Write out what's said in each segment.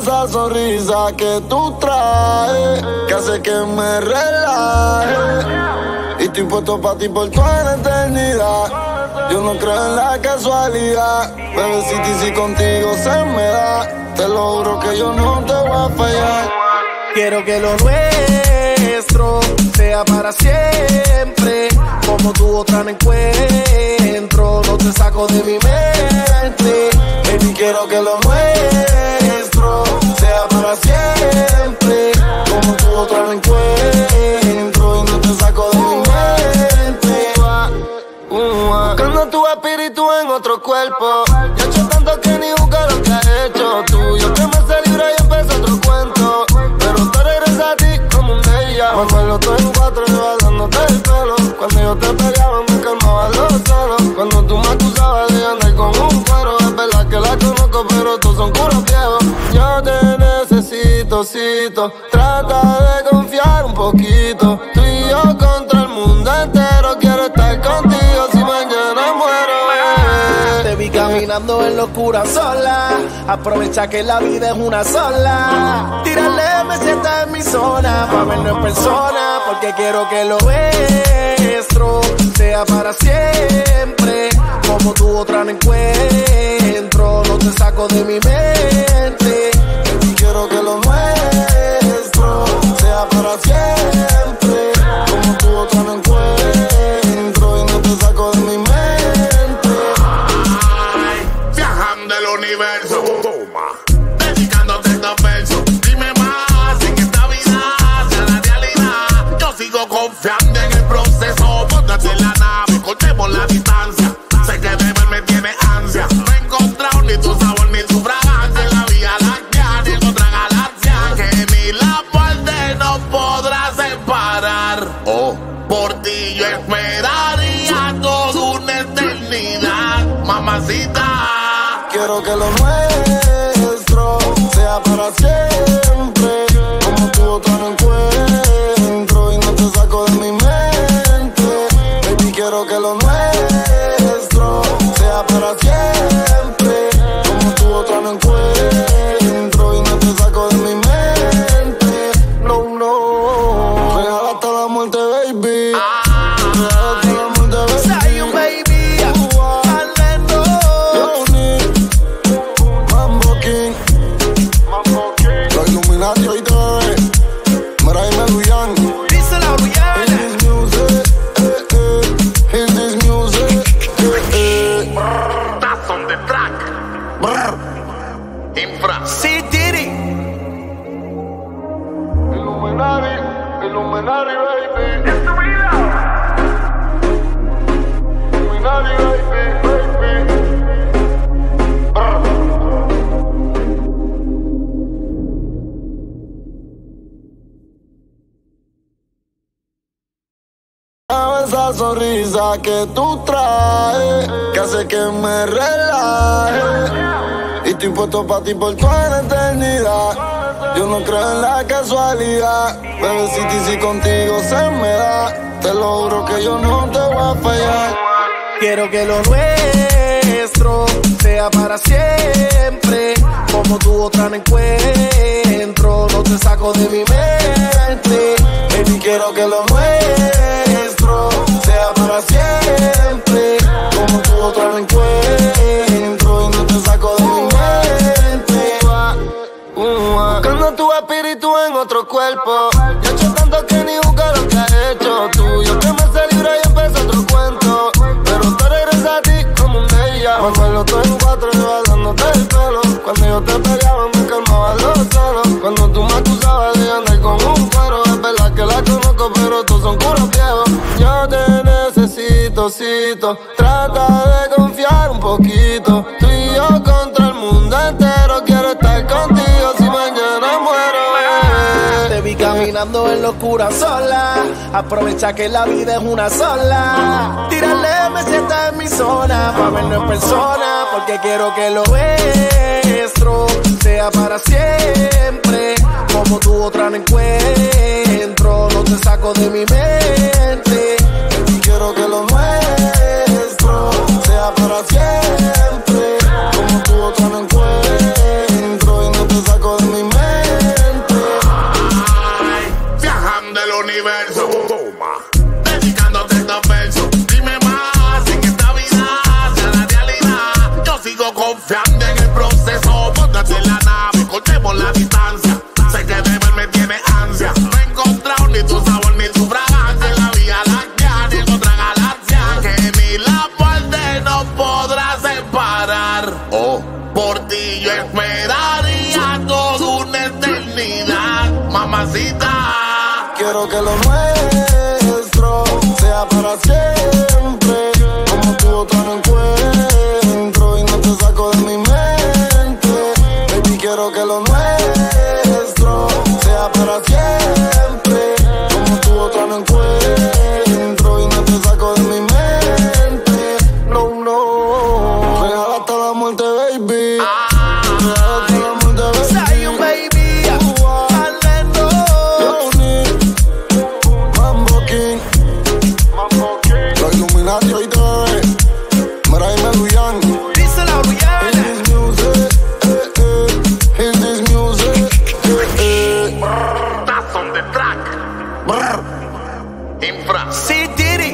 esa sonrisa que tú traes, que hace que me relaje. Y estoy puesto pa' ti por toda la eternidad. Yo no creo en la casualidad. Bebecita, si contigo se me da, te lo juro que yo no te voy a fallar. Quiero que lo nuestro sea para siempre. Como tú otra no encuentro, no te saco de mi mente. Baby, quiero que lo nuestro sea para siempre. Como tú otra no encuentro y no te saco de mi mente. Buscando tu espíritu en otro cuerpo. Yo he hecho tanto que ni busco lo que has hecho tú. Yo que me sé libre y empecé otro cuento, pero te regresa a ti como un déjà. Me acuerdo todo en cuatro y besándote el pelo. Cuando yo te pegaba me calmaba los celos. Cuando tú me acusabas de andar con un cuero. Es verdad que la conozco pero todos son culos viejos. Yo te necesito, cito. Trata de confiar un poquito. Tú y yo contra el mundo entero. Quiero estar contigo si mañana muero. Te vi caminando en locura sola. Aprovecha que la vida es una sola. Tírale, me sienta en mi zona. Pa' verlo en persona. Porque quiero que lo nuestro sea para siempre. Como tú otra no encuentro, no te saco de mi mente. Y quiero que lo nuestro sea para siempre. Como tú otra no encuentro y no te saco de mi mente. Viajando el universo, dedicándote estos versos. Dime más en esta vida hacia la realidad. Yo sigo confiando en el proceso. Póngase en la nave, cortemos la distancia. Sé que beber me tiene ansia. No he encontrado ni tu sabor ni tu fragancia en la Vía Láctea ni en otra galaxia que ni la muerte nos podrá separar. Oh, por ti yo esperaría toda una eternidad, mamacita. Quiero que lo nuestro sea para siempre. Como tú otra no encuentro y no te saco de mi mente. Baby, quiero que lo nuestro sea para siempre. Como tú otra no encuentro y no te saco de mi mente. No, no. Real hasta la muerte, baby. Real hasta la muerte, baby. Say you baby, Orlando. Mambo King, los Illuminati hoy te bebé. Mira y Meluyan. Díselo a Rihanna. In this music, in this music, That's on the track. Infra. Sí, Diddy. Illuminati, Illuminati, baby. Illuminati, baby, baby. Esa sonrisa que tú traes, que hace que me relaje. Y estoy puesto pa' ti por toda la eternidad. Yo no creo en la casualidad. Bebecita, si contigo se me da, te lo juro que yo no te voy a fallar. Quiero que lo nuestro sea para siempre. Como tú otra no encuentro, no te saco de mi mente. Baby, quiero que lo nuestro sea para siempre. Como tú otra no encuentro y no te saco de mi mente. Buscando tu espíritu en otro cuerpo. Yo he hecho tanto que ni busco lo que has hecho tú. Yo que me sé libre y empecé otro cuento, pero te regresa a ti como un déjà. Me acuerdo todo en cuatro y besándote el pelo. Cuando yo te pegaba me calmaba los celos. Cuando tú me acusabas de andar con un cuero. Es verdad que la conozco pero todos son culos viejos. Yo te necesito, cito. Trata de confiar un poquito. Tú y yo contra el mundo entero. Quiero estar contigo si mañana muero. Te vi caminando en locura sola. Aprovecha que la vida es una sola. Tírale, me sienta en mi zona. Pa' verlo en persona. Porque quiero que lo nuestro sea para siempre. Como tú otra no encuentro, no te saco de mi mente. Y quiero que lo nuestro sea para siempre. Como tú otra no encuentro y no te saco de mi mente. mamacita. Quiero que lo nuestro sea para siempre. Como tú otra no encuentro y no te saco de mi mente. Baby, quiero que lo nuestro sea para siempre. Como tú otra no encuentro y no te saco de mi mente. No, no. Real hasta la muerte, baby. Real hasta la muerte, baby. Zion, baby. Los Illuminati hoy te bebé. Mira, dime Luyan. Díselo, Rihanna. Hit this music, hit this music, That's on the track. Infra. Sí, Diddy.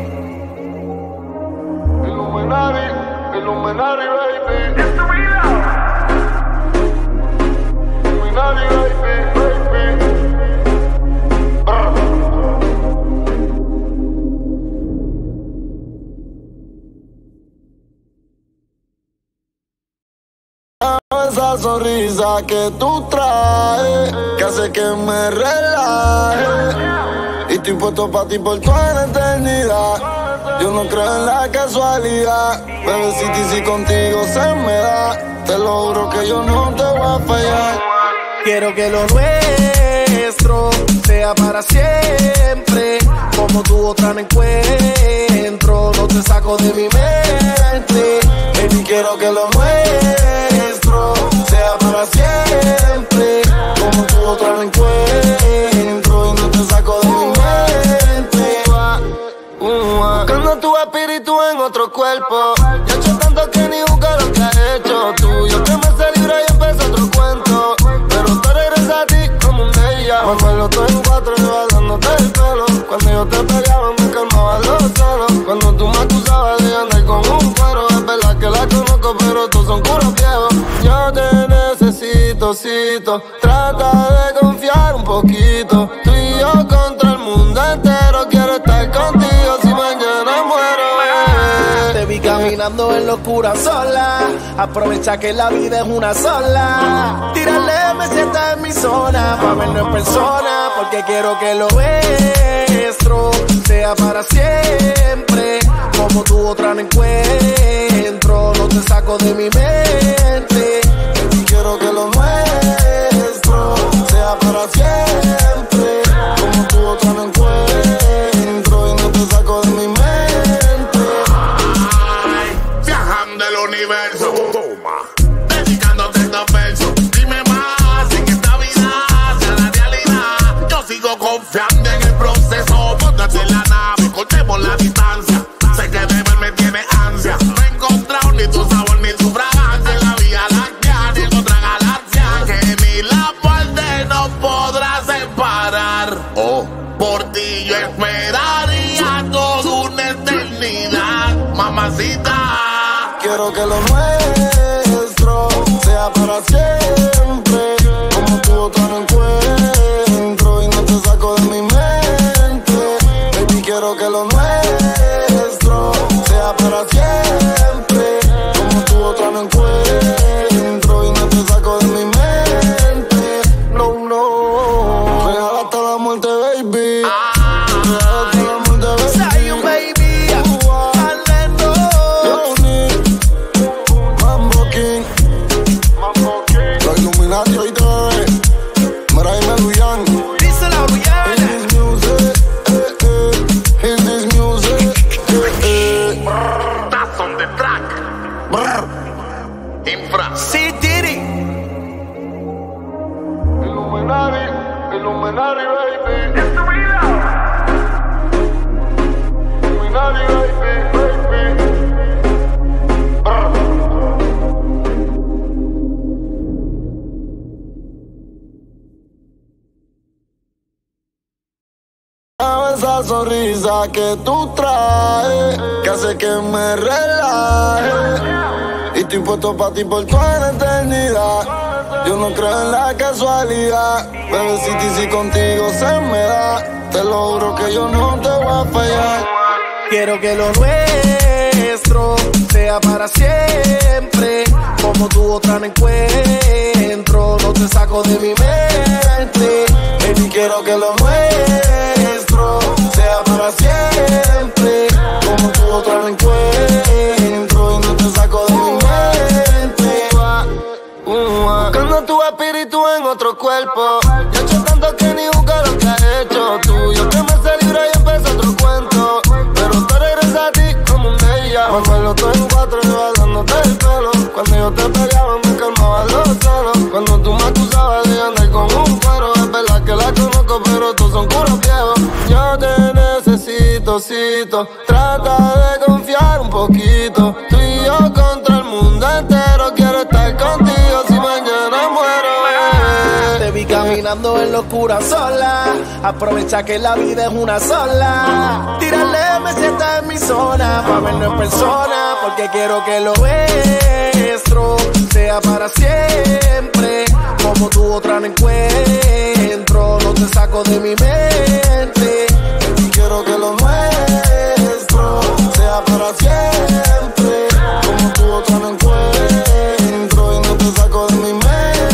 Illuminati, Illuminati, baby. Es tu vida. Illuminati, baby, baby. Esa sonrisa que tú traes, que hace que me relaje. Y estoy puesto pa' ti por toda la eternidad. Yo no creo en la casualidad. Bebecita, si contigo se me da, te lo juro que yo no te voy a fallar. Quiero que lo nuestro sea para siempre. Como tú otra no encuentro, no te saco de mi mente. Baby, quiero que lo nuestro sea para siempre. Como tú otra no encuentro y no te saco de mi mente. Buscando tu espíritu en otro cuerpo. Ya he hecho tanto que ni busco lo que has hecho tú. Yo que me celebro y empezó otro cuento. Pero te regresa a ti como un día. Me acuerdo todo en cuatro yo dándote el pelo. Cuando yo te pegaba me calmaba los celos. Cuando tú me acusabas de andar con un cuero. Es verdad que la conozco pero todos son curos viejos. Yo te necesito, cito. Trata de confiar un poquito. Tú y yo contra el mundo entero. Quiero estar contigo si mañana muero, Te vi caminando en la oscura sola. Aprovecha que la vida es una sola. Tírale, me sientas en mi zona. Pa' verlo en persona. Porque quiero que lo nuestro sea para siempre. Como tú otra no encuentro, no te saco de mi mente. Y quiero que lo nuestro sea para siempre. Como tú otra no encuentro y no te saco de mi mente. Ay, viajando el universo. Toma. Dedicándote estos versos. Dime más en esta vida hacia la realidad. Yo sigo confiando en el proceso. Póngate en la nave, cortemos la distancia. Sé que de ver me tiene ansia. No he encontrado ni tu sabor ni tu fragancia en la Vía Láctea ni en otra galaxia que ni la muerte nos podrá separar. Oh, por ti yo esperaría toda una eternidad, mamacita. Quiero que lo nuestro sea para siempre. Como tú otra no encuentro y no te saco de mi mente. Baby, quiero que lo nuestro sea para siempre. Como tú otra no encuentro y no te saco de mi mente. No, no. Real hasta la muerte, baby. Real hasta la muerte, baby. Zion, baby. Mambo King. Los Illuminati hoy te bebé. Mira, dime Luyan. Díselo, Rihanna. Hit this music, hit this music, That's on the track. Infra. Sí, Diddy. Illuminati, Illuminati, baby. Es tu vida. Illuminati, baby, baby. Esa sonrisa que tú traes, que hace que me relaje. Y estoy puesto pa' ti por toda la eternidad. Yo no creo en la casualidad. Bebecita, si contigo se me da, te lo juro que yo no te voy a fallar. Quiero que lo nuestro sea para siempre. Como tú otra no encuentro, no te saco de mi mente. quiero que lo nuestro sea para siempre. Como tú otra no encuentro y no te saco de mi mente. Buscando tu espíritu en otro cuerpo. Yo he hecho tanto que ni busco lo que has hecho tú. Yo que me sé libre y empecé otro cuento. Pero te regresa a ti como un día. Manuelo todo en cuatro y va dándote el pelo. Cuando yo te pegaba me calmaba los celos. Cuando tú me acusabas de andar con un cuero. Es verdad que la conozco pero todos son curos viejos. Yo te necesito, cito. Trata de confiar un poquito. Tú y yo contra el mundo entero. Quiero estar contigo si mañana muero. Te vi caminando en locura sola. Aprovecha que la vida es una sola. Tírale, me sientas en mi zona. Pa' vernos en persona. Porque quiero que lo nuestro sea para siempre. Como tú otra no encuentro. No te saco de mi mente. Y quiero que lo nuestro sea para siempre. Como tú otra no encuentro y no te saco de mi mente.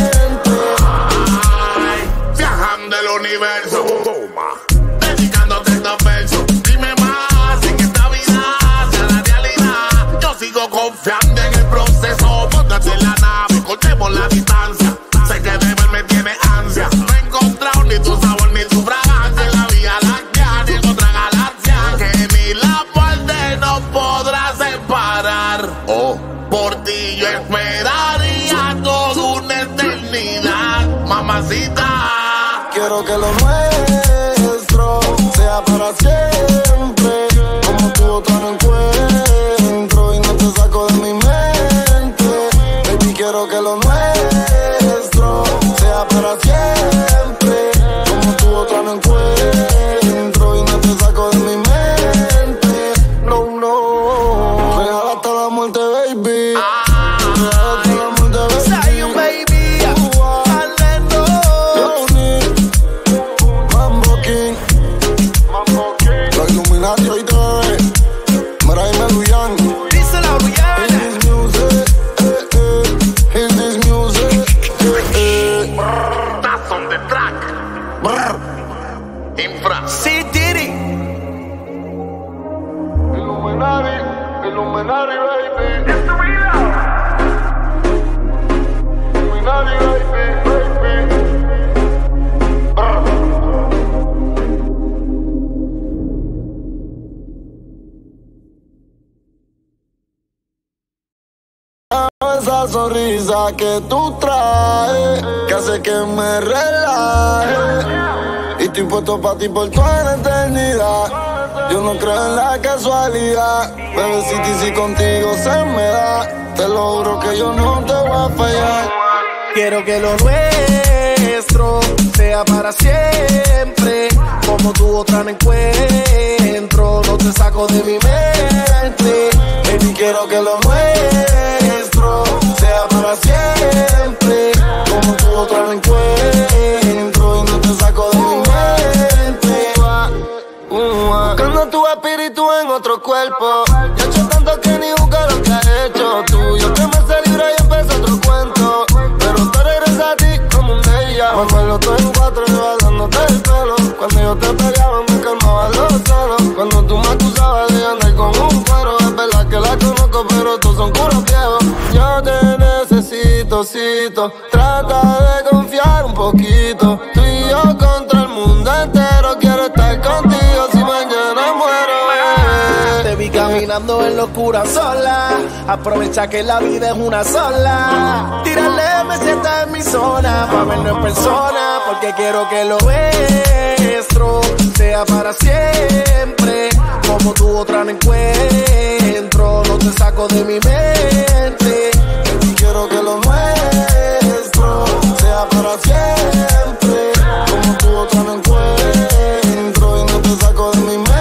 Viajando el universo, dedicándote estos versos. Dime más en esta vida, hacia la realidad. Yo sigo confiando en el proceso. Póngase en la nave, cortemos la distancia. Sé que de ver me tiene ansia. No he encontrado ni tu sabor ni tu fragancia. En la vía láctea ni en otra galaxia. Que ni la muerte nos podrá separar. Oh, por ti yo esperaría toda una eternidad, mamacita. Quiero que lo nuestro sea para siempre. Como tú otra no encuentro y no te saco de mi mente. Baby, quiero que lo nuestro sea para siempre. Como tú otra no encuentro y no te saco de mi mente. No, no. Real hasta la muerte, baby. Real hasta la muerte, baby. Say un baby. Los Illuminati hoy te ve. Mira y Meluyan. Díselo, Rihanna. Is this music? That's on the track. Infra. Sí, Diddy. Illuminati, Illuminati, baby. Illuminati, baby, baby. Esa sonrisa que tú traes, que hace que me relaje. Y estoy puesto pa' ti por toda la eternidad. Yo no creo en la casualidad. Bebecita, si contigo se me da, te lo juro que yo no te voy a fallar. Quiero que lo nuestro sea para siempre. Como tú otra no encuentro. No te saco de mi mente. Baby, quiero que lo nuestro sea para siempre. Como tú otra no encuentro y no te saco de mi mente. Buscando tu espíritu en otro cuerpo. Yo he hecho tanto que ni busco lo que has hecho tú. Yo que me sé libre y empecé otro cuento. Pero te regresa a ti como un día. Manuelo todo en cuatro y va dándote el pelo. Cuando yo te pegaba me calmaba los celos. Cuando tú me acusabas de andar con un cuero. Es verdad que la conozco pero todos son curos viejos. Yo te necesito, cito. Trata de confiar un poquito. Tú y yo contra el mundo entero. Quiero estar contigo si mañana muero. Te vi caminando en locura sola. Aprovecha que la vida es una sola. Tírale, me sientas en mi zona. Pa' vernos en persona. Porque quiero que lo nuestro sea para siempre. Como tú otra no encuentro. No te saco de mi mente. Y quiero que lo nuestro sea para siempre. Como tú otra no encuentro y no te saco de mi mente.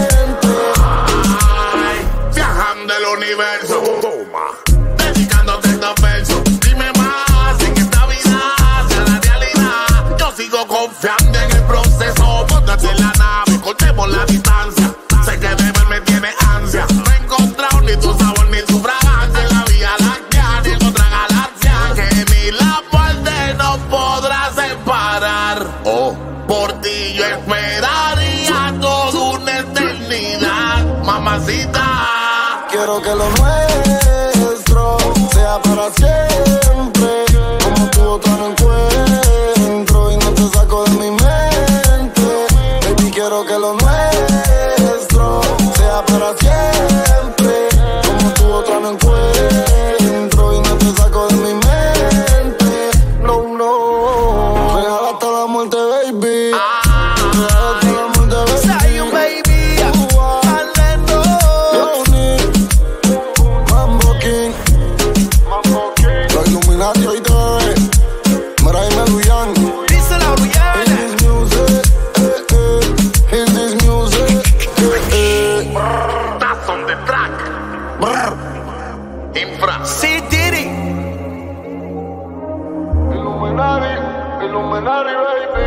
Viajando el universo, dedicándote estos versos. Dime más en esta vida, hacia la realidad. Yo sigo confiando en el proceso. Póngase en la nave, cortemos la distancia. Sé que de ver me tiene ansia. No he encontrado ni tu sabor ni tu fragancia. En la vía láctea ni en otra galaxia. Que ni la muerte nos podrá separar. Oh, por ti yo esperaría toda una eternidad, mamacita. Quiero que lo nuestro sea para siempre. Como tú otra no encuentro y no te saco de mi mente. Baby, quiero que lo nuestro sea para siempre. Como tú otra no encuentro y no te saco de mi mente. No, no. Real hasta la muerte, baby. Real hasta la muerte, baby. Zion, baby. Los Illuminati hoy te bebé. Mira y Meluyan. Díselo, Rihanna. Is this music? That's on the track. Brr. Infra. Sí, Diddy. Illuminati, Illuminati, baby.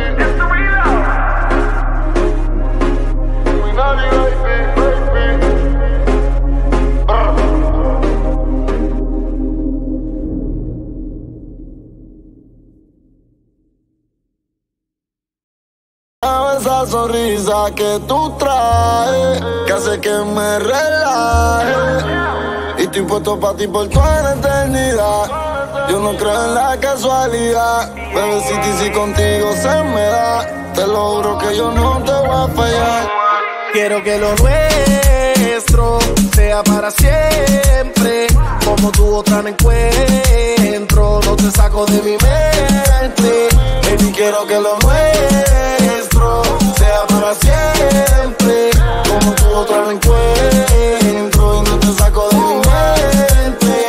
Illuminati, baby. Brr. Esa sonrisa que tú traes, que hace que me relaje. Y estoy puesto pa' ti por toda la eternidad. Yo no creo en la casualidad. Bebecita, y si contigo se me da, te lo juro que yo no te voy a fallar. Quiero que lo nuestro sea para siempre. Como tú otra no encuentro, no te saco de mi mente. Baby, quiero que lo nuestro sea para siempre. Como tú otra no encuentro y no te saco de mi mente.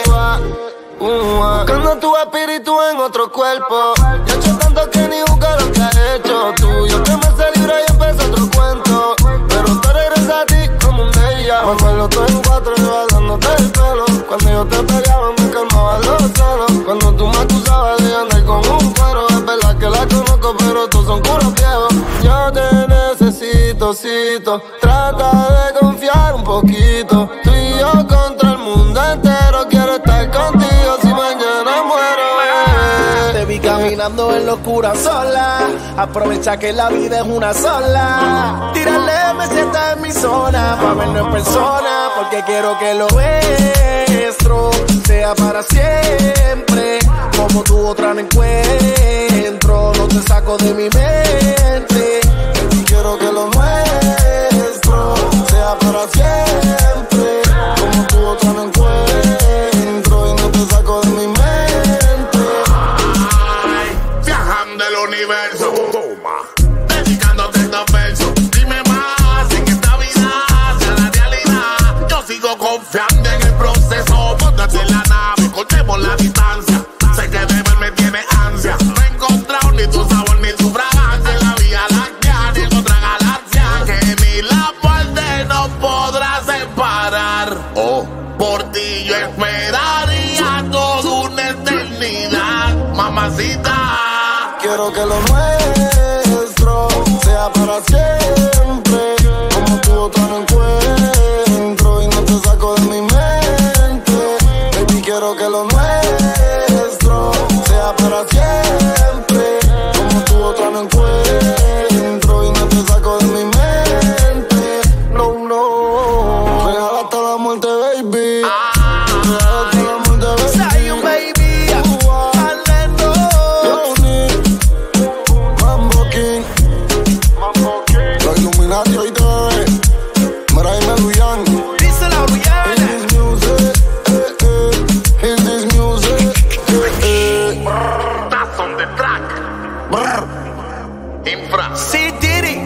Buscando tu espíritu en otro cuerpo. Yo he hecho tanto que ni busco lo que has hecho tú. Yo que me celebro y empezó otro cuento. Pero te regresa a ti como un día. Me acuerdo todo en cuatro y dándote el pelo. Cuando yo te pegaba me calmaba los celos. Cuando tú me acusabas de andar con un cuero. Es verdad que la conozco pero todos son curos viejos. Yo te necesito, cito. Trata de confiar un poquito. Tú y yo contra el mundo entero. Quiero estar contigo si mañana muero, bebé. Te vi caminando en la oscura sola. Aprovecha que la vida es una sola. Tírale, me sienta en mi zona. Pa' verlo en persona. Porque quiero que lo nuestro sea para siempre. Como tú otra no encuentro, no te saco de mi mente. Y quiero que lo nuestro sea para siempre. Como tú otra no encuentro y no te saco de mi mente. Ay, viajando el universo. Toma. Dedicándote estos versos. Dime más en esta vida hacia la realidad. Yo sigo confiando en el proceso. Póntate en la nave, cortemos la distancia. Sé que de ver me tiene ansia. No he encontrado ni tu sabor ni tu fragancia en la Vía Láctea ni en otra galaxia que ni la muerte nos podrá separar. Oh, por ti yo esperaría toda una eternidad, mamacita. Quiero que lo nuestro sea para siempre. Como tú otra no encuentro y no te saco de mi mente. Baby, quiero que lo nuestro sea para siempre. Como tú otra no encuentro y no te saco de mi mente. No, no. Real hasta la muerte, baby. Real hasta la muerte, baby. Zion, baby. Mambo King. Los Illuminati hoy te bebé. Mira y Meluyan. Díselo, Rihanna. Is this music? That's on the track. Brr. Infra. Sí, Diddy.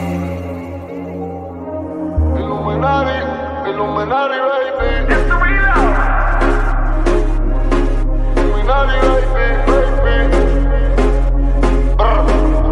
Illuminati, Illuminati, baby. Illuminati, baby. Brr.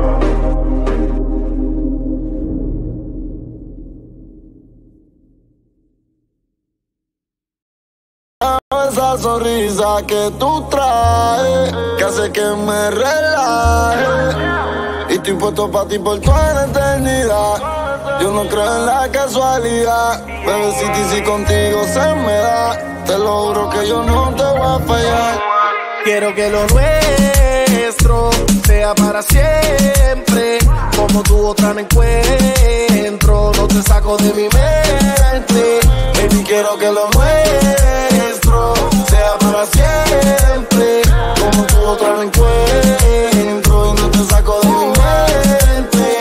Esa sonrisa que tú traes, que hace que me relaje. Y estoy puesto pa' ti por toda la eternidad. Yo no creo en la casualidad. Bebecita, y si contigo se me da, te lo juro que yo no te voy a fallar. Quiero que lo nuestro nuestro sea para siempre. Como tú otra no encuentro, no te saco de mi mente. Baby, quiero que lo nuestro sea para siempre. Como tú otra no encuentro y no te saco de mi mente.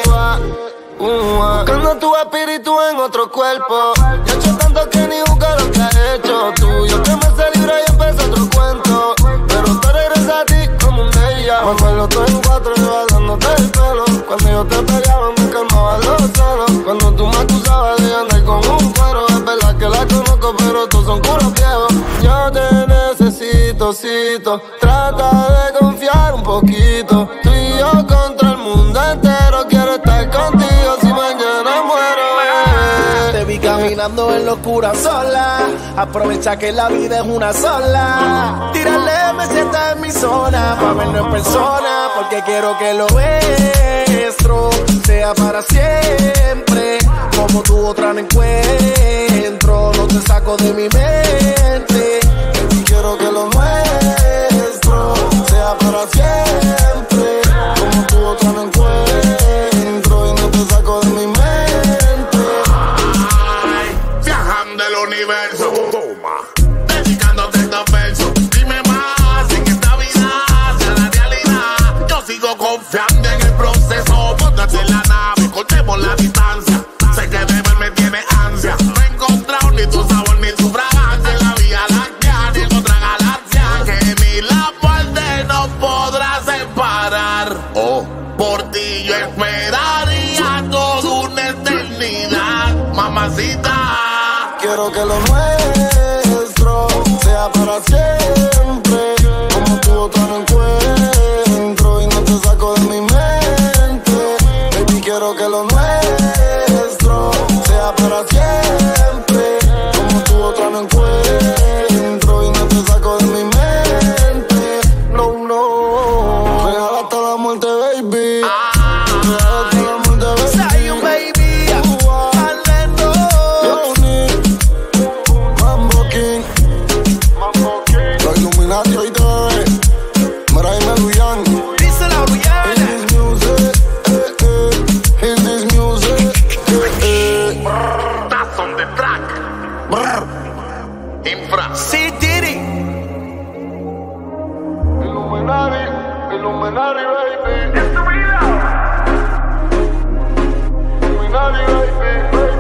Buscando tu espíritu en otro cuerpo. Yo he hecho tanto que ni busco lo que has hecho tú. Yo que me celebro y empezó otro cuento. Pero tú regresas a ti como un día. Me acuerdo todo en cuatro y dándote el pelo. Cuando yo te pegaba me calmaba los celos. Cuando tú me acusabas de andar con un cuero. Es verdad que la conozco pero todos son culos viejos. Yo te necesito, cito. Trata de confiar un poquito. Tú y yo contra el mundo entero. Quiero estar contigo si mañana muero. Te vi caminando en la oscura sola. Aprovecha que la vida es una sola. Tírale, me sienta en mi zona. Pa' vernos en persona. Porque quiero que lo nuestro sea para siempre. Como tú otra no encuentro, no te saco de mi mente. Y quiero que lo nuestro sea para siempre. Como tú otra no encuentro y no te saco de mi mente. Viajando el universo, dedicándote estos versos. Dime más en esta vida hacia la realidad. Yo sigo confiando en el proceso. Póngase en la nave, cortemos la distancia. Sé que de ver me tiene ansia. No he encontrado ni tu sabor ni tu fragancia en la Vía Láctea ni en otra galaxia que ni la muerte nos podrá separar. Oh, por ti yo esperaría toda una eternidad, mamacita. Quiero que lo nuestro sea para siempre. Como tú otra no encuentro y no te saco de mi mente. Baby, quiero que lo nuestro sea para siempre. Como tú otra no encuentro y no te saco de mi mente. No, no. Real hasta la muerte, baby. Real hasta la muerte, baby. Say you, baby. Los Illuminati hoy te ve. Mira y me Luyan. Díselo, Luyan. Is this music? Is this music? That's on the track. Infra. Sí, Diddy. Illuminati, Illuminati, baby. Es tu vida. Illuminati, baby, baby.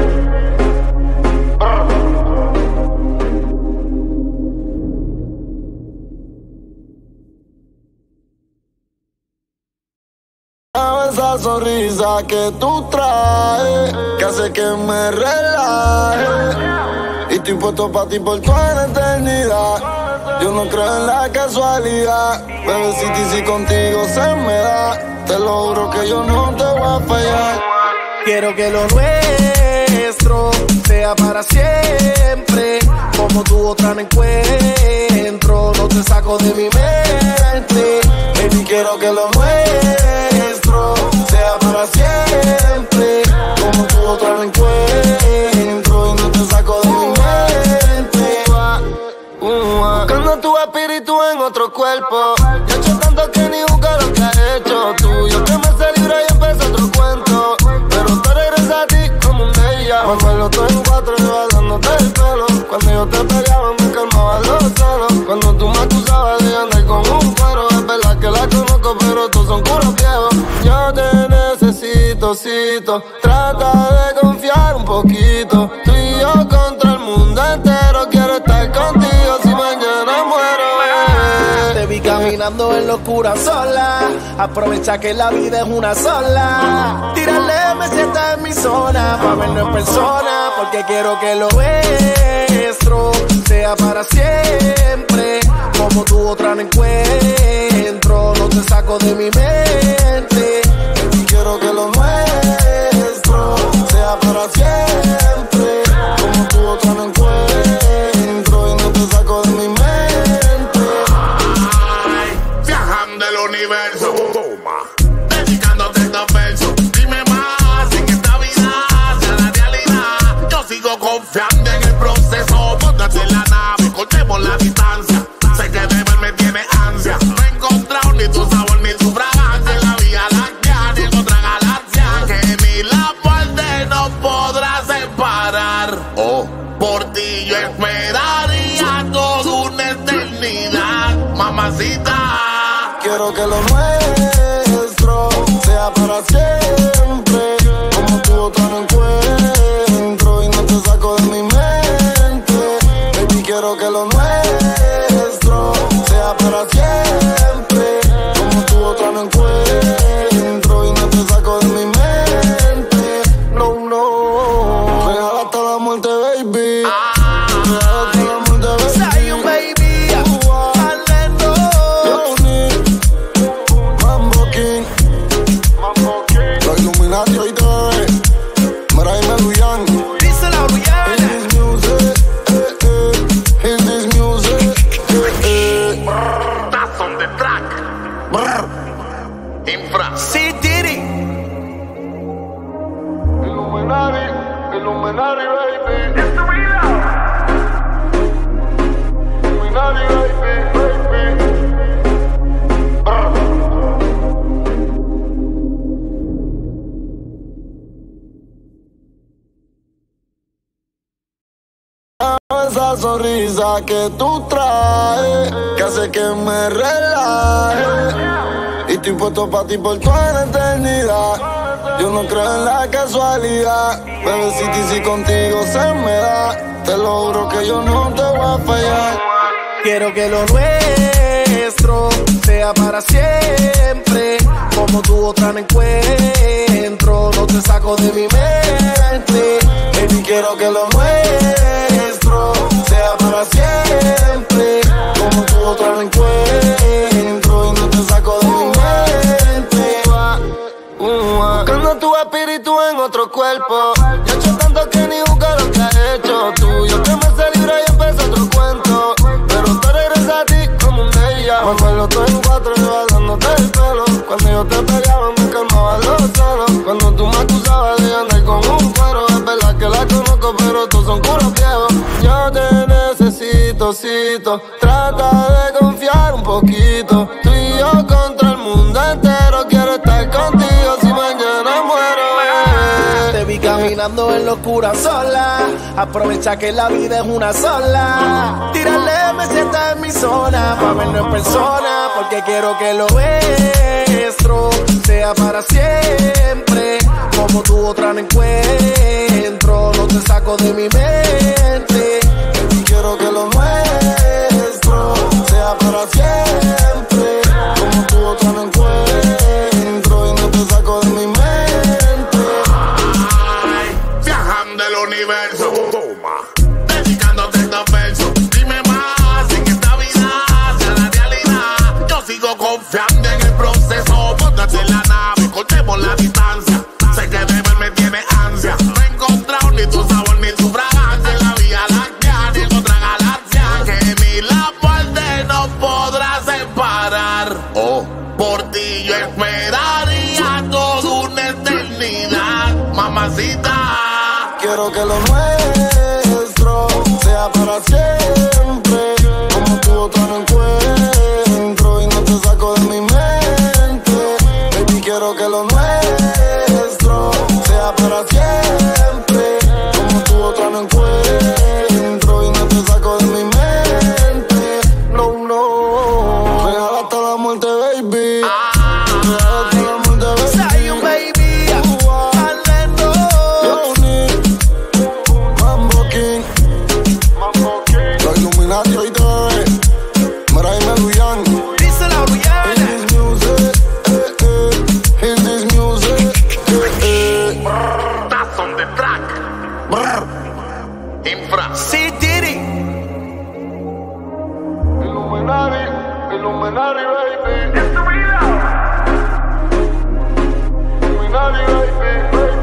Esa sonrisa que tú traes, que hace que me relaje. Y estoy puesto pa' ti por toda la eternidad. Yo no creo en la casualidad. Bebecita, si contigo se me da, te lo juro que yo no te voy a fallar. Quiero que lo nuestro sea para siempre. Como tú otra no encuentro, no te saco de mi mente. Baby, quiero que lo nuestro sea para siempre. Como tú otra no encuentro y no te saco de mi mente. Buscando tu espíritu en otro cuerpo. Yo he hecho tanto que ni busco lo que has hecho tú. Yo que me celebro y empezó otro cuento. Pero tú regresas a ti como un día. Me acuerdo todo en cuatro y dándote el pelo. Cuando yo te pegaba me calmaba los celos. Cuando tú me acusabas de andar con un cuero. Es verdad que la conozco pero todos son culos viejos. Yo te necesito, cito. Trata de confiar un poquito. Tú y yo contra el mundo entero. Quiero estar contigo si mañana muero. Te vi caminando en la oscura sola. Aprovecha que la vida es una sola. Tírale, me sienta en mi zona. Pa' vernos en persona. Porque quiero que lo nuestro sea para siempre. Como tú otra no encuentro, no te saco de mi mente. Y quiero que lo nuestro sea para siempre. Como tú otra no encuentro y no te saco de mi mente. Viajando el universo, dedicándote estos versos. Dime más en esta vida hacia la realidad. Yo sigo confiando en el proceso. Póngase en la nave, cortemos la distancia. Sé que de ver me tiene ansia. No he encontrado ni tu sabor Infra. Sí, Tiri. Illuminati, Illuminati, baby. Es tu vida. Illuminati, baby, baby. Esa sonrisa que tú traes, que hace que me relaje. Y estoy puesto pa' ti por toda la eternidad. Yo no creo en la casualidad. Bebecita, si contigo se me da, te lo juro que yo no te voy a fallar. Quiero que lo nuestro sea para siempre. Como tu otra no encuentro, no te saco de mi mente. Baby, quiero que lo nuestro sea para siempre. Como tu otra no encuentro y no te saco de mi mente. Buscando tu espíritu en otro cuerpo. Yo he hecho tanto que ni busca lo que has hecho tú. Yo que me se libra y empezó otro cuento. Pero te regresa a ti como un día. Me acuerdo todo en cuatro y jalándote el pelo. Cuando yo te pegaba me calmaba los celos. Cuando tú me acusabas de andar con un cuero. Es verdad que la conozco pero todos son curos viejos. Yo te necesito, cito. Trata de confiar un poquito. Tú y yo contra el mundo entero. Quiero estar contigo si mañana muero. Te vi caminando en locura sola. Aprovecha que la vida es una sola. Tírale, me sientas en mi zona. Pa' verlo en persona. Porque quiero que lo nuestro sea para siempre. Como tu otra no encuentro, no te saco de mi mente. Y quiero que lo nuestro sea para siempre. Como tu otra no encuentro y no te saco de mi mente. Ay, viajando el universo. Toma. Dedicándote estos versos. Dime más en esta vida hacia la realidad. Yo sigo confiando en el proceso. Póntate en la nave, cortemos la distancia. Sé que de ver me tiene ansia. No he encontrado ni tu sabor ni tu fragancia. En la vía láctea ni en otra galaxia. Que ni la muerte nos podrá separar. Oh, por ti yo esperaría toda una eternidad. Mamacita. Quiero que lo nuestro sea para siempre. Como tu otra no encuentro y no te saco de mi mente. Baby, quiero que lo nuestro sea para siempre. Como tu otra no encuentro y no te saco de mi mente. No, no. Real hasta la muerte, baby. Real hasta la muerte, baby. Zion, baby. Alendo. Mambo King. Los Illuminati hoy te bebé. Mira y Meluyan. Díselo, In Rihanna. this music, in this music, That's on the track. Infra. Sí, Tiri. Illuminati, Illuminati, baby. Es tu vida. Illuminati, baby, baby.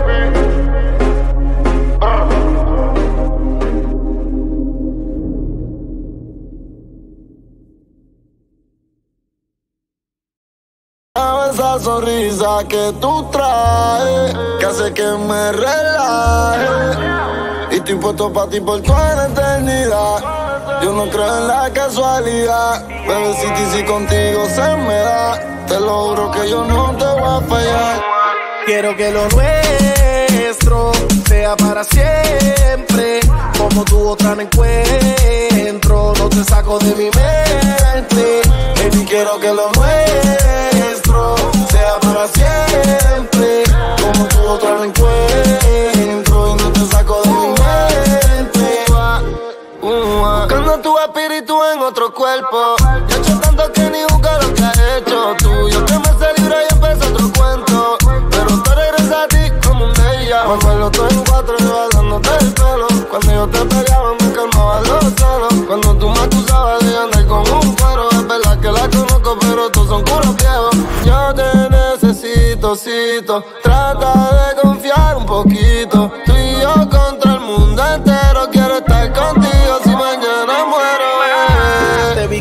Esa sonrisa que tú traes, que hace que me relaje. Y estoy puesto pa' ti por toda la eternidad. Yo no creo en la casualidad. Bebecita, si contigo se me da, te lo juro que yo no te voy a fallar. Quiero que lo nuestro sea para siempre. Como tu otra no encuentro, no te saco de mi mente. Baby, quiero que lo nuestro sea para siempre. Como tu otra no encuentro y no te saco de mi mente. Buscando tu espíritu en otro cuerpo. Yo he hecho tanto que ni busca lo que has hecho tú. Yo que me se libra y empezó otro cuento. Pero te regresa a ti como un día. Me acuerdo todo en cuatro y jalándote el pelo. Cuando yo te pegaba me calmaba los celos. Cuando tú me acusabas de andar con un cuero. Es verdad que la conozco pero todos son curos viejos. Yo te necesito, cito. Trata de confiar un poquito. Tú y yo contra el mundo entero. Quiero estar contigo si mañana muero. Te vi caminando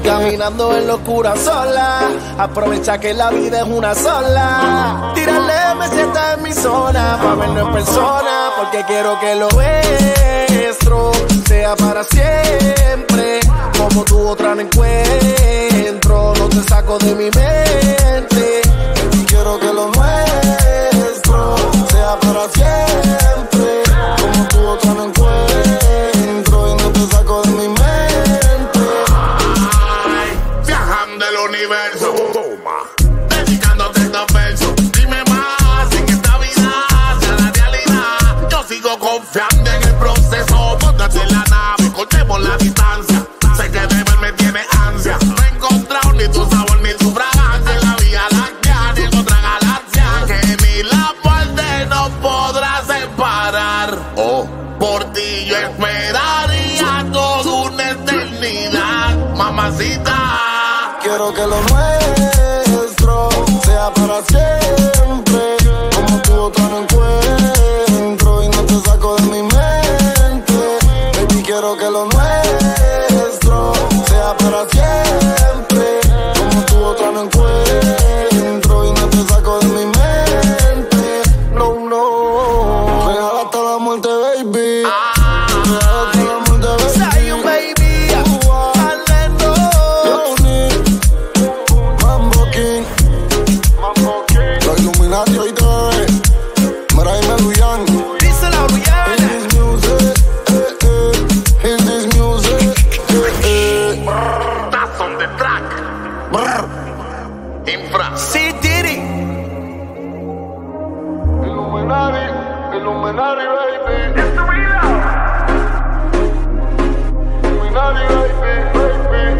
caminando en la oscura sola. Aprovecha que la vida es una sola. Tírale, me sienta en mi zona, pa' verlo en persona, porque quiero que lo nuestro sea para siempre. Como tú otra no encuentro, no te saco de mi mente. Y quiero que lo nuestro sea para siempre. Como tú otra no encuentro y no te saco de mi mente. Ay, viajando el universo, toma, dedicándote estos versos. Dime más, en esta vida hacia la realidad. Yo sigo confiando en el proceso. Póntate en la nave, cortemos la distancia. Sé que de ver me tiene ansia. No he encontrado ni tu sabor ni tu fragancia en la Vía Láctea ni en otra galaxia. Que ni la muerte nos podrá separar. Oh, por ti yo esperaría toda una eternidad, mamacita. Quiero que lo nuestro sea para siempre. Como tú otra no encuentro y no te saco de mi mente. Baby, quiero que lo nuestro sea para siempre. Como tú otra no encuentro y no te saco de mi mente. No, no. Real hasta la muerte, baby. Real hasta la muerte, baby. Say you, baby, Alendo. Mambo King, los Illuminati hoy te ve. Mira y Meluyan. Díselo a Rihanna. His music, his music, That's on the track. Infra. Sí, Diddy. Illuminati, Illuminati, baby. Illuminati, baby.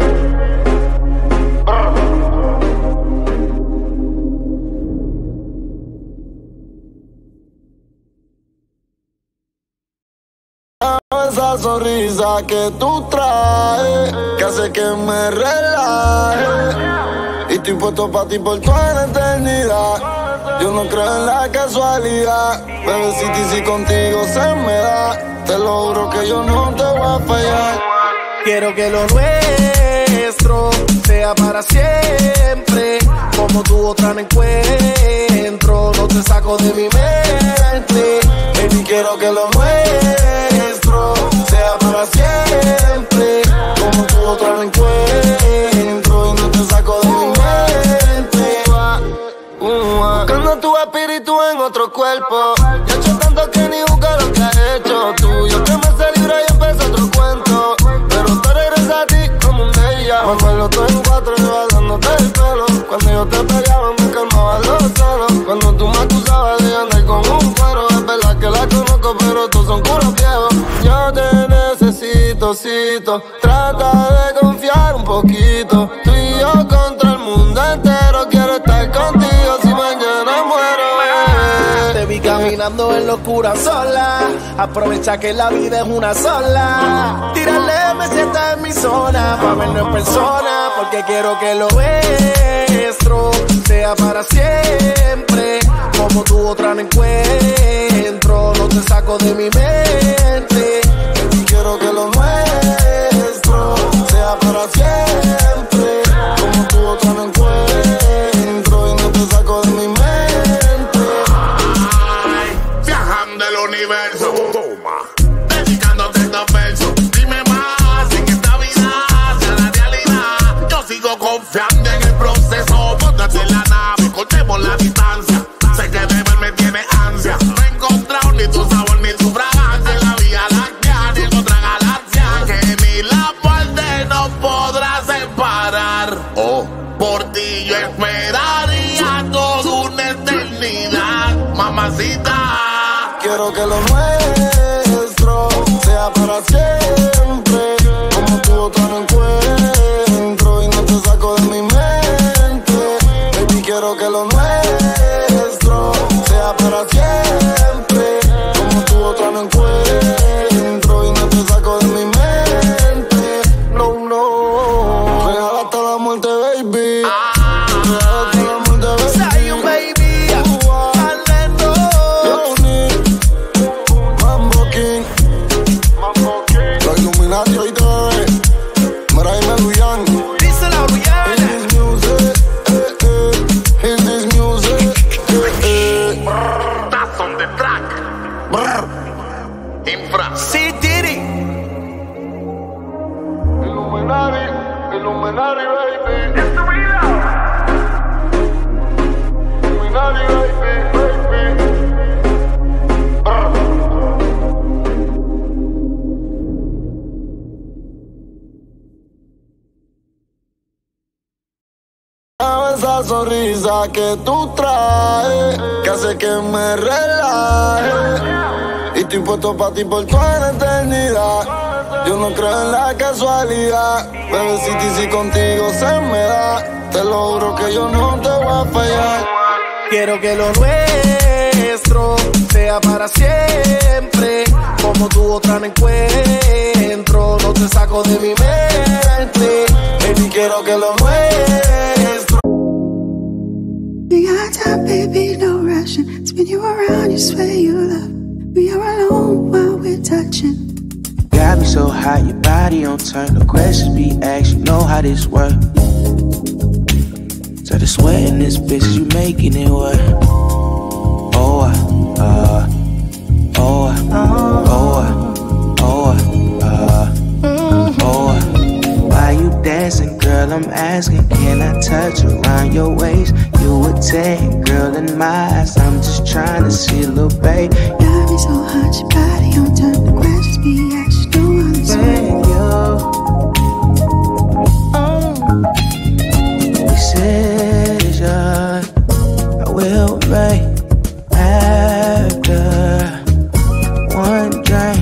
Esa sonrisa que tú traes, que hace que me relaje. Y estoy puesto pa' ti por toda la eternidad. Yo no creo en la casualidad. Bebecita, y si contigo se me da, te lo juro que yo no te voy a fallar. Quiero que lo nuestro sea para siempre. Como tú otra no encuentro, no te saco de mi mente. Baby, quiero que lo nuestro sea para siempre. Como tú otra no encuentro y no te saco de mi mente. Buscando tu espíritu en otro cuerpo. Yo he hecho tanto que ni busco lo que has hecho tú. Yo que me sé libre y empiezo otro cuento. Pero te regresa a ti como un día. Cuando todo en cuatro iba dándote el pelo. Cuando yo te pegaba me calmaba los celos. Cuando tú me acusabas de andar con un cuero. Es verdad que la conozco pero todos son culos viejos. Yo te necesito, cito. Trata de confiar un poquito. Tú y yo contra el mundo entero. Quiero estar contigo si mañana muero, bebé. Te vi caminando en la oscura sola. Aprovecha que la vida es una sola. Tírale, me sienta en mi zona, pa' verlo en persona, porque quiero que lo nuestro sea para siempre. Como tú otra no encuentro, no te saco de mi mente. Y quiero que lo nuestro sea para siempre. Como tú otra no encuentro y no te saco de mi mente. Ay, viajando el universo, toma, dedicándote estos versos. Dime más, en esta vida hacia la realidad. Yo sigo confiando en el proceso. Póntate en la nave, cortemos la distancia. Sé que de ver me tiene ansia. No he encontrado ni tu sabor ni tu fragancia en la Vía Láctea ni en otra galaxia. Que ni la muerte nos podrá separar. Oh, por ti yo esperaría toda una eternidad, mamacita. Quiero que lo nuestro sea para siempre. Como tú otra no encuentro y no te saco de mi mente. Baby, quiero que lo nuestro sea para siempre. Como tú otra no encuentro y no te saco de mi mente. No, no. Real hasta la muerte, baby. Real hasta la muerte, baby. Say you, baby, Alendo. Mambo King, los Illuminati hoy te ve. Mira y Meluyan. Díselo a Rihanna. sonrisa que tú traes, que hace que me relaje. Y estoy puesto pa' ti por toda la eternidad. Yo no creo en la casualidad. Bebecita, si contigo se me da, te lo juro que yo no te voy a fallar. Quiero que lo nuestro sea para siempre. Como tu otra no encuentro, no te saco de mi mente. Baby, quiero que lo nuestro. We got time, baby, no rushing. Spin you around, you swear you love. We are alone while we're touching. Got me so hot, your body on turn. No questions be asked, you know how this work. So the sweat in this bitch, you making it work. Oh, why you dancing, girl? I'm asking, can I touch around your waist? You a 10, girl, in my eyes. I'm just trying to see a little babe. Got me so hot, your body on turn. The questions be asked, you know how this work. Decision I will make after one drink.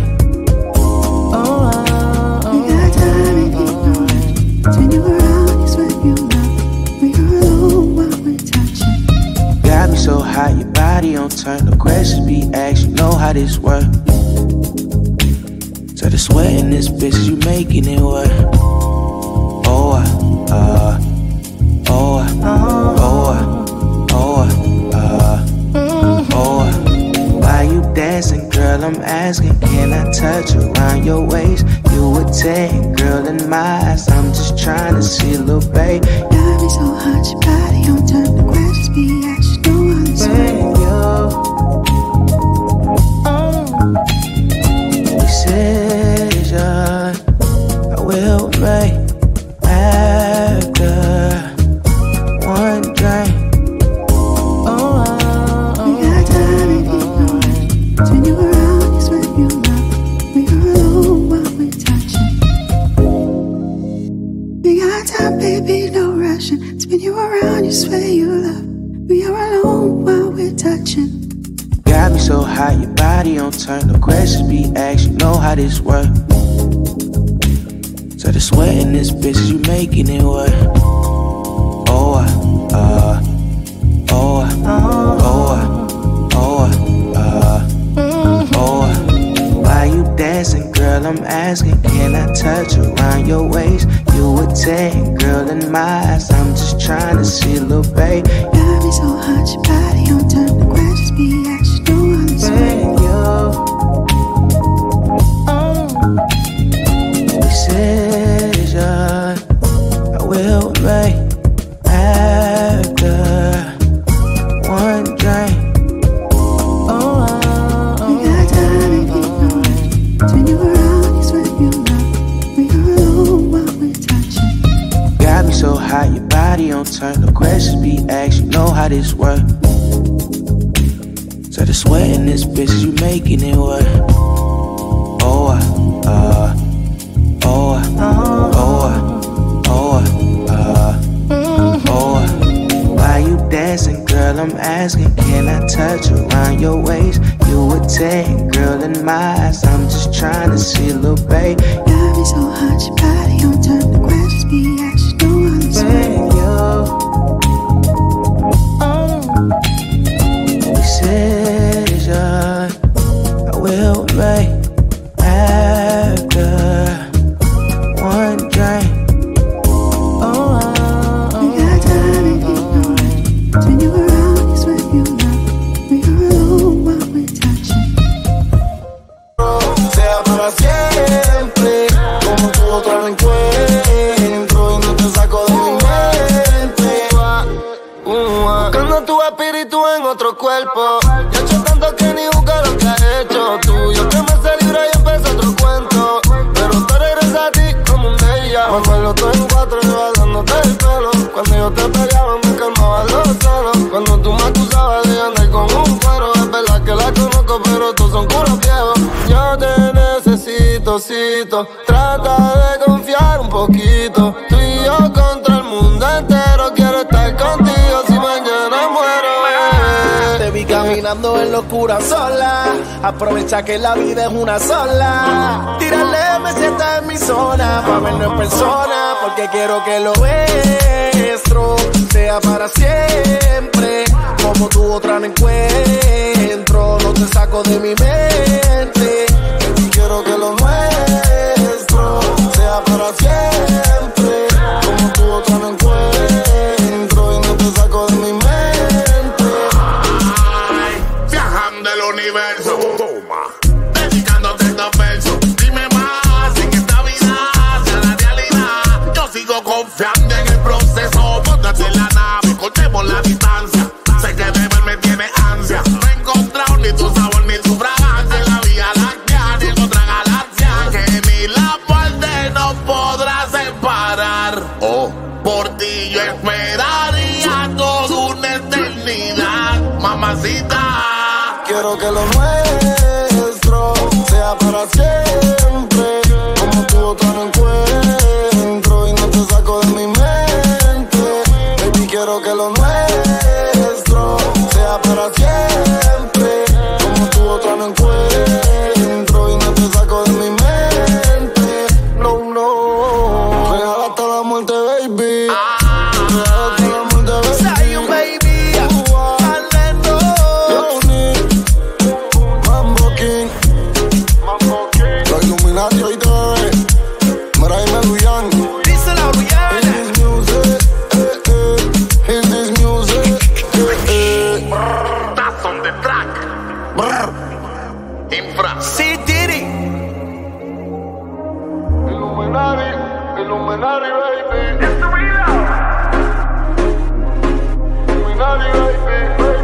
We got time, baby, no rush. Spin you around, you swear you love. We are alone while we're touching. Got me so hot, your body on turn. No questions be asked, you know how this work. So the sweat in this bitch, you making it work. Why you dancing, girl? I'm asking, can I touch around your waist? You a 10, girl, in my eyes. I'm just trying to see a little babe. Got me so hot, your body on turn. The questions be asked, you know how this work. Decision I will make after one drink. We got time, baby, no rush. Spin you around, you swear you love. We are alone while we're touching. We got time, baby, no rushing. Spin you around, you swear you love. We are alone while we're touching. Got me so hot, your body on turn. No questions be asked, you know how this work. So the sweat in this bitch, you making it work. Why you dancing, girl? I'm asking, can I touch around your waist? You a 10, girl, in my eyes. I'm just trying to see a little babe. Got me so hot, your body on turn. The questions be asked, you know how this work. Decision I will make after one drink. We got time, baby, no rush. Spin you around, you swear you love. We are alone while we're touching. Got me so hot, your body on turn. No questions be asked, you know how this work. So the sweat in this bitch, you making it work. Why you dancing, girl? I'm asking, can I touch around your waist? You a 10, girl, in my eyes. I'm just trying to see a little babe. Got me so hot, your body on turn. The questions be asked, you know how this work. Decision I will make after one drink. We got time, baby, no rush. Spin you around, you swear you love. We are alone while we're touching. Sea para siempre, como tu otra no encuentro y no te saco de mi mente. Buscando tu espíritu en otro cuerpo. Yo he hecho tanto que ni busco lo que has hecho tú. Yo que me se libra y empezó otro cuento, pero tú regresas a ti como un déjà. Me acuerdo todo en 4 dándote el pelo. Cuando yo te pegaba me calmaba los celos. Cuando tú me acusabas de andar con un cuero. Es verdad que la conozco pero todos son culos viejos. Yo te necesito, trata de confiar un poquito. Tú y yo contra el mundo entero. Quiero estar contigo caminando en locura sola. Aprovecha que la vida es una sola. Tírale, me sienta en mi zona, pa' verlo en persona, porque quiero que lo nuestro sea para siempre. Como tu otra no encuentro, no te saco de mi mente. Quiero que lo nuestro sea para siempre. Como tu otra no encuentro y no te saco de mi mente. Viajando el universo, dedicándote estos versos. Dime más, en esta vida sea la realidad. Yo sigo confiando en el proceso. Póntate en la nave, cortemos la distancia. Sé que de ver me tiene ansia. No he encontrado ni tu sabor ni tu fragancia. En la vía láctea ni en otra galaxia, que ni la muerte nos podrá separar. Oh, por ti yo esperaría toda una eternidad, mamacita. Quiero que lo nuestro sea para siempre. Como tu otra no encuentro y no te saco de mi mente. Baby, quiero que lo nuestro sea para siempre. Como tu otra no encuentro y no te saco de mi mente. No, no. Real hasta la muerte, baby. Real hasta la muerte, baby. Say you, baby. Los Illuminati hoy te bebé. Mira, dime Luyan. Díselo, Rihanna. In this music, in this music, That's on the track. Infra. Sí, Diddy. Illuminati, Illuminati, baby. Illuminati, baby, baby.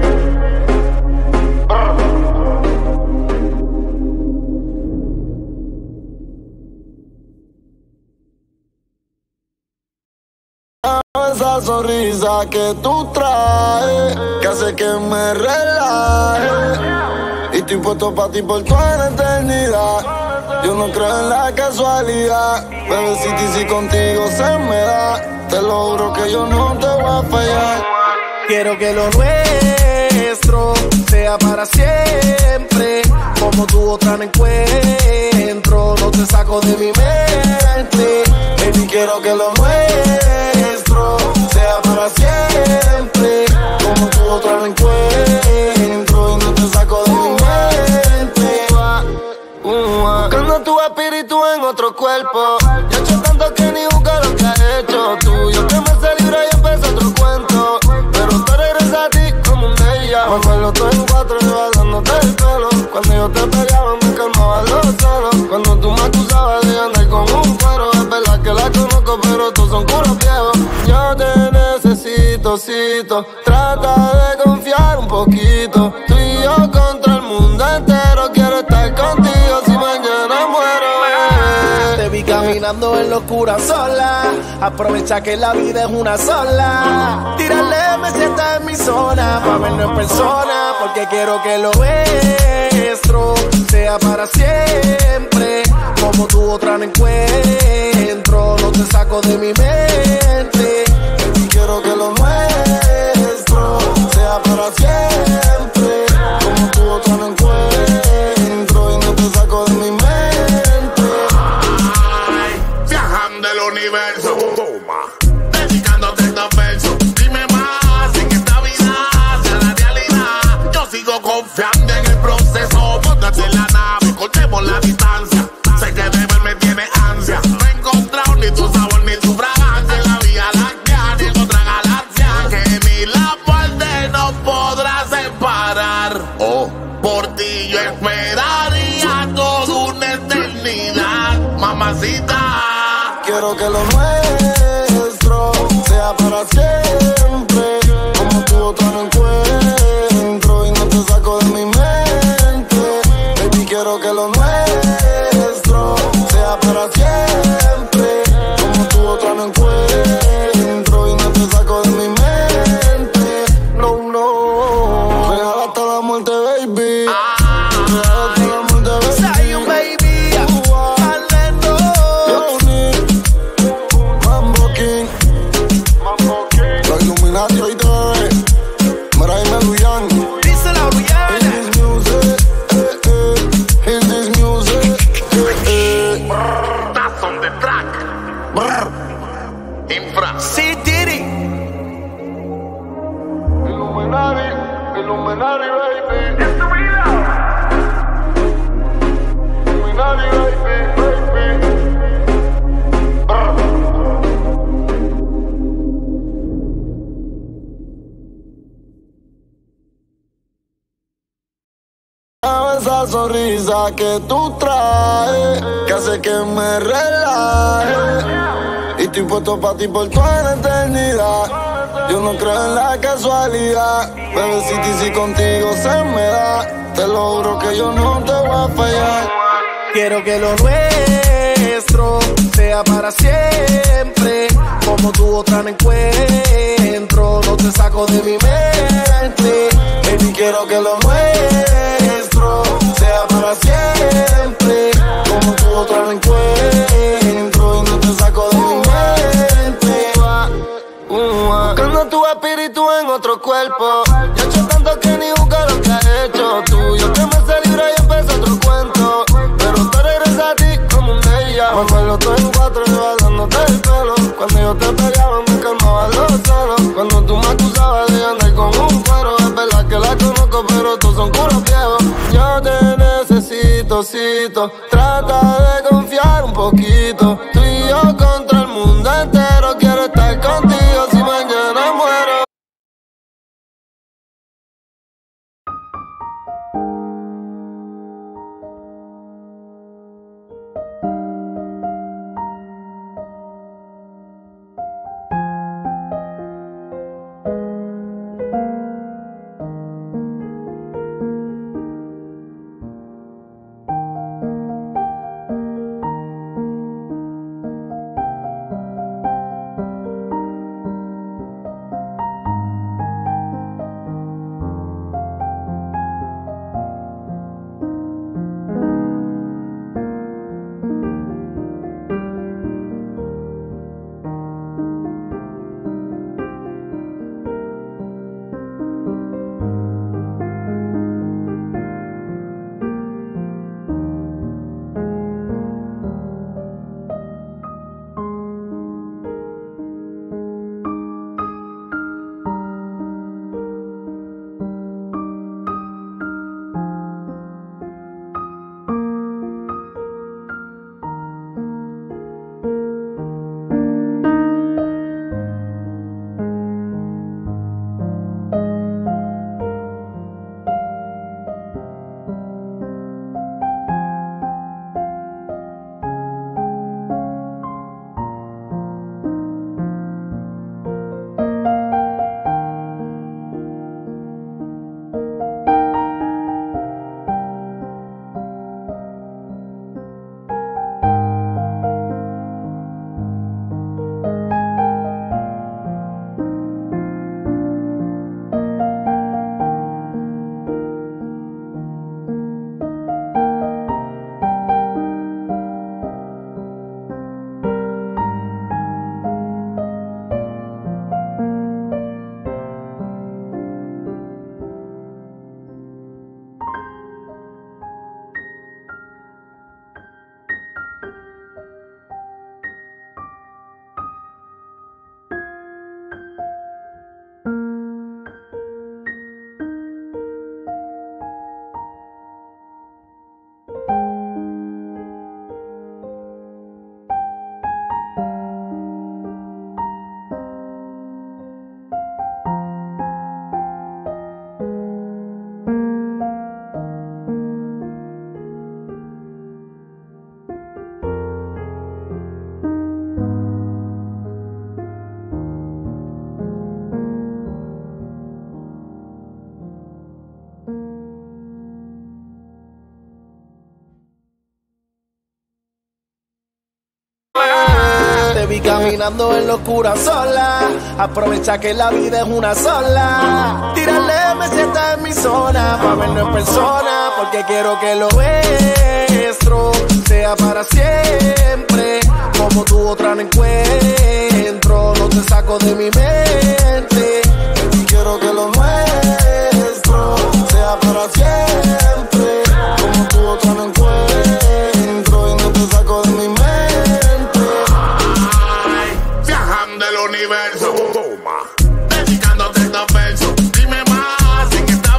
Esa sonrisa que tú traes, que hace que me relaje. Y estoy puesto pa' ti por toda la eternidad. Yo no creo en la casualidad. Bebecita, si contigo se me da, te lo juro que yo no te voy a fallar. Quiero que lo nuestro sea para siempre. Como tu otra no encuentro, no te saco de mi mente. Baby, quiero que lo nuestro sea para siempre. Como tu otra no encuentro y no te saco de mi mente. Buscando tu espíritu en otro cuerpo. Yo he hecho tanto que ni busca lo que has hecho tú. Yo que me se libre y empezó otro cuento. Pero tú regresas a ti como un bella. Me acuerdo todo en cuatro y jalándote el pelo. Cuando yo te pegaba me calmaba los celos. Cuando tú me acusabas de andar con un cuero. Es verdad que la conozco pero todos son curos viejos. Yo te necesito, cito. Trata de confiar un poquito. Tú y yo contra el mundo entero. Quiero estar contigo si mañana muero. Te vi caminando en locura sola. Aprovecha que la vida es una sola. Tírale, me sienta en mi zona, pa' verlo en persona, porque quiero que lo nuestro sea para siempre. Como tu otra no encuentro, no te saco de mi mente. Quiero que lo nuestro sea para siempre. Como tu otra no encuentro y no te saco de mi mente. Viajando el universo, dedicándote estos versos. Dime más, en esta vida sea la realidad. Yo sigo confiando en el proceso. Póntate en la nave, cortemos la distancia. Sé que de ver me tiene ansia. No he encontrado ni tu sabor ni tu fragancia. En la vía láctea ni en otra galaxia, que ni la muerte nos podrá separar. Oh, por ti yo esperaría toda una eternidad, mamacita. Quiero que lo nuestro sea para siempre. Como tu otra no encuentro y no te saco de mi mente. Baby, quiero que lo nuestro sea para siempre. Como tu otra no encuentro y no te saco de mi mente. No, no. Real hasta la muerte, baby. Real hasta la muerte, baby. Say you, baby. Mambo King. Illuminati, baby. Illuminati, baby. Esa sonrisa que tú traes, que hace que me relaje. Y estoy puesto pa' ti por toda la eternidad. Yo no creo en la casualidad. Bebecita, si contigo se me da, te lo juro que yo no te voy a fallar. Quiero que lo nuestro sea para siempre. Como tú otra no encuentro, no te saco de mi mente. Baby, quiero que lo nuestro sea para siempre. Como tú otra no encuentro y no te saco de mi mente. Buscando tu espíritu en otro cuerpo. Yo he hecho tanto que ni busco lo que has hecho tú. Yo que me celebro y empezó otro cuento. Pero tú regresas a ti como un ella. Me acuerdo todo en cuatro y dándote el pelo. Cuando yo te pegaba me calmaba los celos. Cuando tú me acusabas de andar con un cuero. Es verdad que la conozco pero todos son culos viejos. Yo te necesito, cito. Trata de confiar un poquito. Tú y yo contra el mundo entero. Quiero estar contigo si mañana muero. Te vi caminando en la oscura sola. Aprovecha que la vida es una sola. Tírale, me sientas en mi zona pa' vernos en persona, porque quiero que lo nuestro sea para siempre. Como tú otra no encuentro, no te saco de mi mente. Y quiero que lo nuestro sea para siempre. Como tú otra no encuentro y no te saco de mi mente. Viajando el universo, toma, dedicándote estos versos. Dime más en esta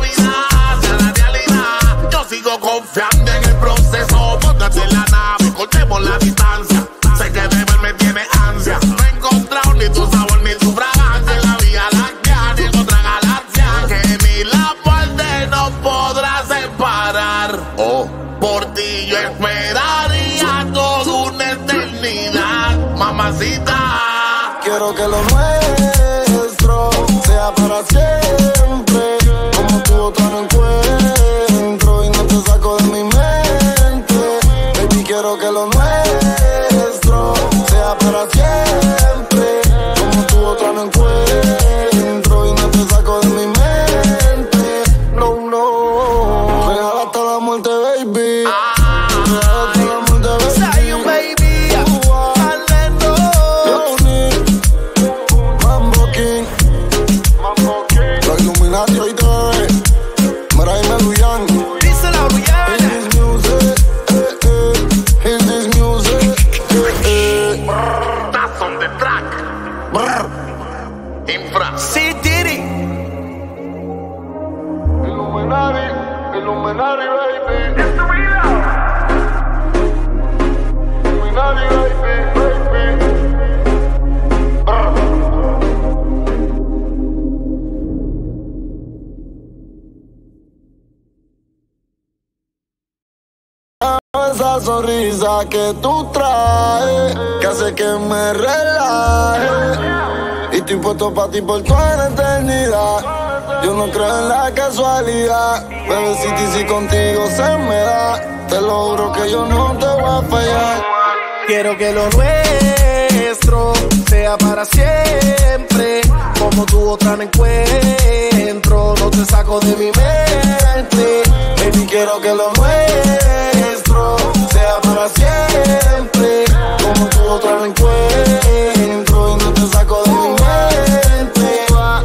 que lo nuestro sea para siempre. Como tú otra no encuentro y no te saco de mi mente. Baby, quiero que lo nuestro sea para siempre. Como tú otra no encuentro y no te saco de mi mente. No, no. Real hasta la muerte, baby. Real hasta la muerte, baby. Zion, baby. Orlando. Johnny, Mambo King. Los Illuminati hoy te ve. Mira y Meluyan. Díselo, Rihanna. Is this music? Is this music? That's on the track. Infra. Sí, Diddy. Illuminati, Illuminati, baby. Illuminati, baby, baby. Esa sonrisa que tú traes, que hace que me relaje. Y estoy puesto pa' ti por toda la eternidad. Yo no creo en la casualidad. Bebecita, si contigo se me da, te lo juro que yo no te voy a fallar. Quiero que lo nuestro sea para siempre. Como tú otra no encuentro, no te saco de mi mente. Baby, quiero que lo nuestro sea para siempre. Como tú otra no encuentro y no te saco de mi mente.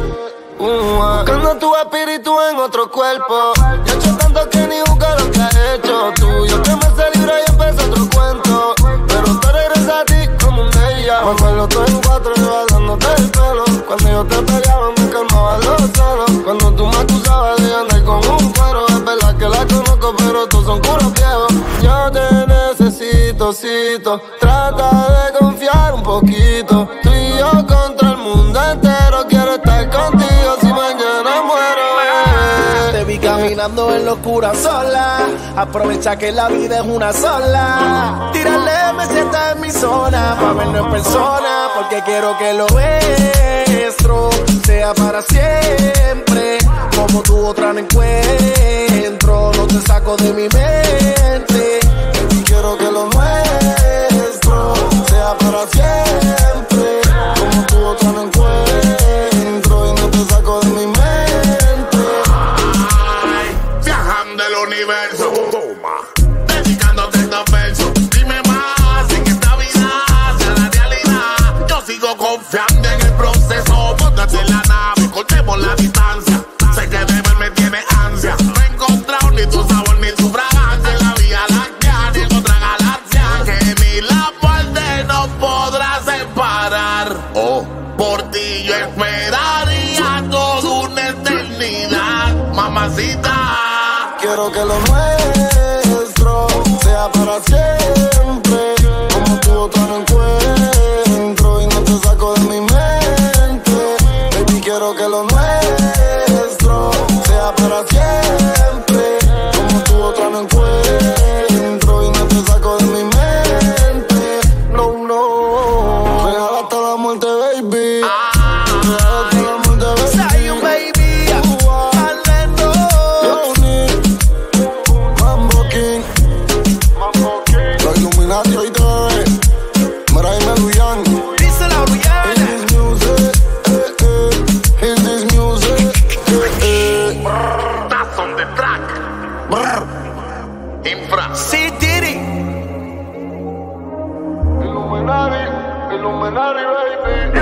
Buscando tu espíritu en otro cuerpo. Yo he hecho tanto que ni busco lo que has hecho tú. Yo que me celebro y empezó otro cuento. Pero te regresa a ti como un día. Me acuerdo todo en cuatro y jalándote el pelo. Cuando yo te pegaba me calmaba los celos. Cuando tú me acusabas de andar con un cuero. Es verdad que la conozco pero todos son puros viejos. Yo te necesito, cito. Trata de confiar un poquito. Tú y yo contra el mundo entero. Quiero estar contigo si mañana muero. Te vi caminando en la oscura sola. Aprovecha que la vida es una sola. Tírale, me sienta en mi zona. Pa' vernos en persona. Porque quiero que lo nuestro sea para siempre. Como tú otra no encuentro, no te saco de mi mente. Y quiero que lo nuestro sea para siempre. Como tú otra no encuentro y no te saco de mi mente. Viajando el universo. Dedicándote estos versos. Dime más en esta vida hacia la realidad. Yo sigo confiando en el proceso. Póntate en la nave, cortemos la distancia. Sé que de ver me tiene ansia. No he encontrado ni tu sabor ni tu fragancia. En la vía láctea ni en otra galaxia. Que ni la muerte nos podrá separar. Oh, por ti yo esperaría toda una eternidad, mamacita. Quiero que lo nuestro sea para siempre. Como tú otra no encuentro y no te saco de mi mente. Baby, quiero que lo nuestro sea para siempre. Como tú otra no encuentro y no te saco de mi mente. No, no. Real hasta la muerte, baby. Real hasta la muerte, baby. Zion, baby. Orlando. Johnny, Mambo King. Los Illuminati hoy te ve. Mira y Meluyan. Díselo, Rihanna. Is this music? Is this music? That's on the track. Infra. Sí, Diddy. Illuminati, Illuminati, baby.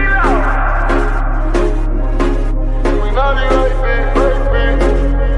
Illuminati, baby, baby.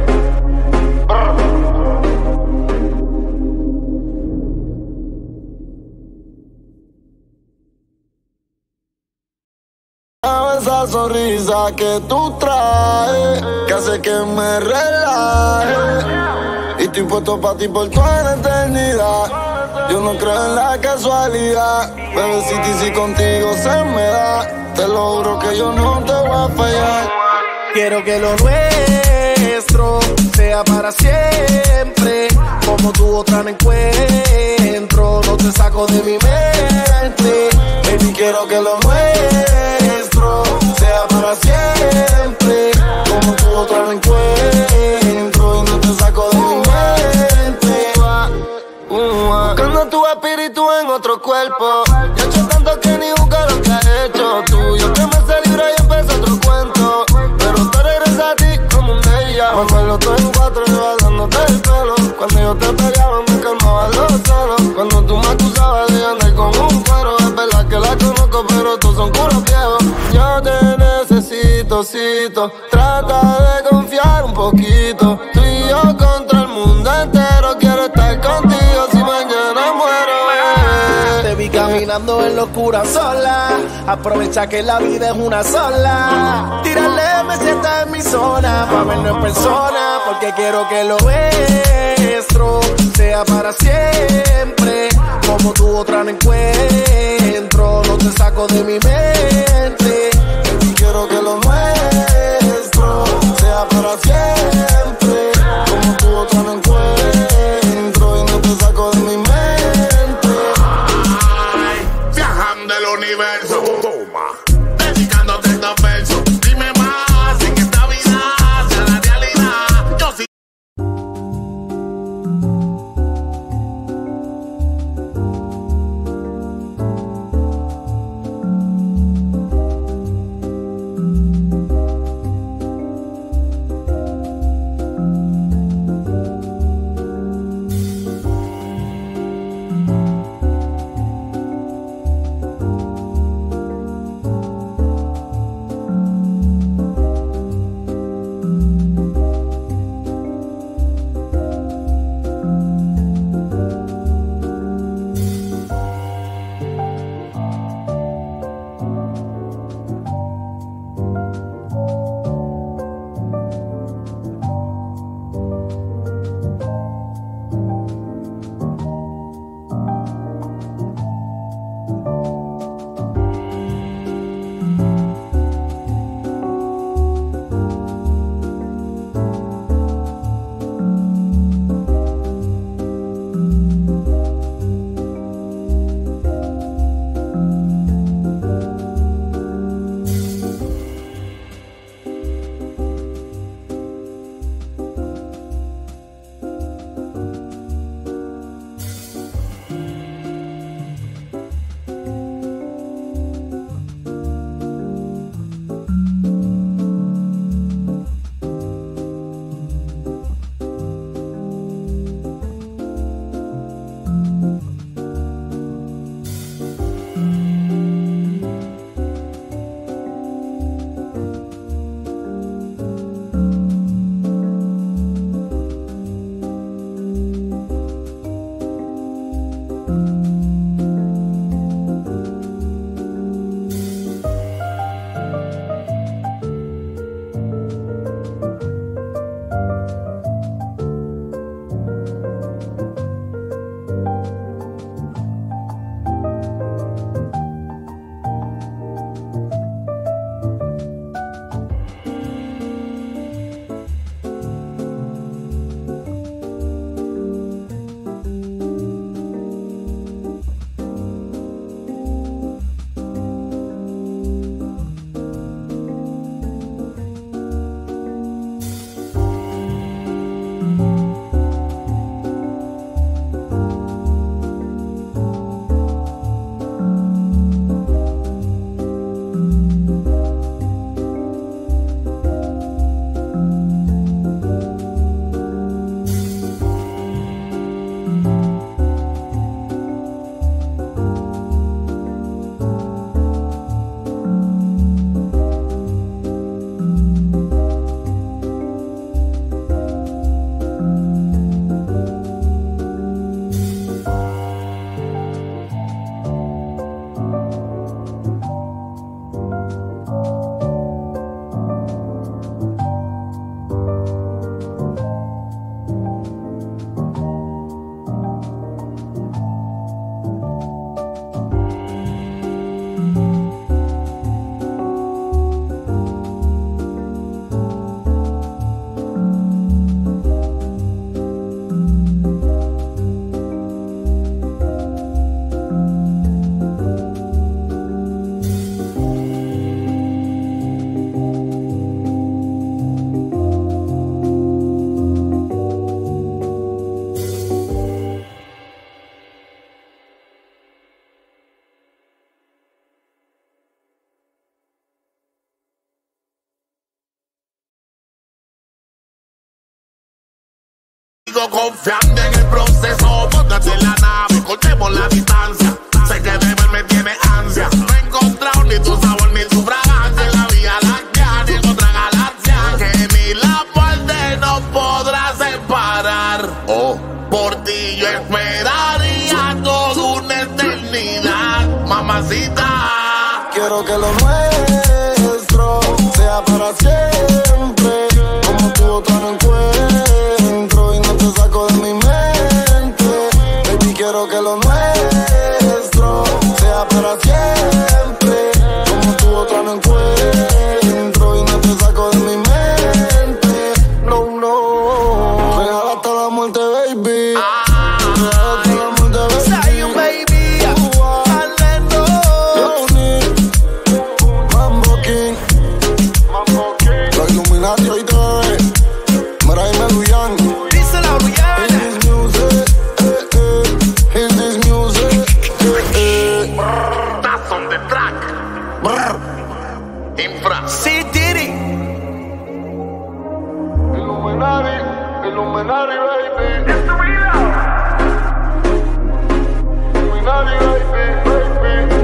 Esa sonrisa que tú traes, que hace que me relaje. Y estoy puesto pa' ti por toda la eternidad. Yo no creo en la casualidad. Bebecita, si contigo se me da, te lo juro que yo no te voy a fallar. Quiero que lo nuestro sea para siempre. Como tú otra no encuentro, no te saco de mi mente. Baby, quiero que lo nuestro sea para siempre. Como tu otra no encuentro y no te saco de mi mente. Buscando tu espíritu en otro cuerpo. Ya he hecho tanto que ni busco lo que has hecho tú. Yo que me se libra y empieza otro cuento. Pero te regresa a ti como un día. Me acuerdo todo en cuatro y vas dándote el pelo. Cuando yo te pegaba me calmaba los celos. Cuando tú me acusabas de andar con un cuero. Es verdad que la conozco pero todos son curos viejos. Yo te necesito, cito. Trata de confiar un poquito. Tú y yo contra el mundo entero. Quiero estar contigo si mañana muero. Te vi caminando en locura sola. Aprovecha que la vida es una sola. Tírale, me sientas en mi zona. Pa' vernos en persona. Porque quiero que lo nuestro sea para siempre. Como tu otra no encuentro. No te saco de mi mente. Baby, quiero que lo nuestro sea para siempre. Como tu otra no encuentro y no te saco de mi mente. Viajando el universo, toma, dedicándote estos versos. Dime más en esta vida, sea la realidad. Yo sí. sigo confiando en el proceso. Póngase en la nave, cortemos la distancia. Sé que de verme tiene ansia. No he encontrado ni tu sabor ni tu fragancia en la Vía Láctea ni en otra galaxia. Que ni la muerte nos podrá separar. Oh, por ti yo esperaría toda una eternidad, mamacita. Quiero que lo nuestro sea para siempre. Como tú otra no encuentro y no te saco de mi mente. Baby, quiero que lo nuestro sea para siempre. Como tú otra no encuentro y no te saco de mi mente. No, no. Real hasta la muerte, baby. Real hasta la muerte, baby. Say you, baby. Los Illuminati hoy te ve. Mira, dime Luyan. Díselo, Luyan. Is this music? Is this music? That's on the track. Infra. Sí, Diddy. Illuminati, Illuminati, baby. Illuminati, baby.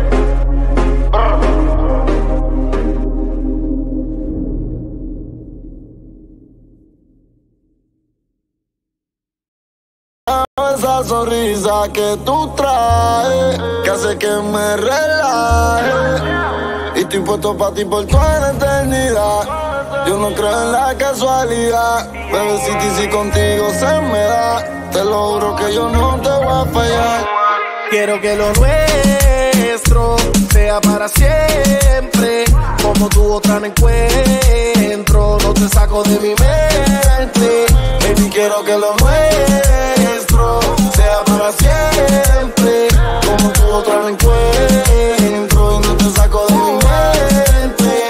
Esa sonrisa que tú traes, que hace que me relaje. Y estoy puesto pa' ti por toda la eternidad. Yo no creo en la casualidad. Bebecita, y si contigo se me da, te lo juro que yo no te voy a fallar. Quiero que lo nuestro sea para siempre. Como tú otra no encuentro, no te saco de mi mente. Baby, quiero que lo nuestro sea para siempre. Como tú otra no encuentro y no te saco de mi mente.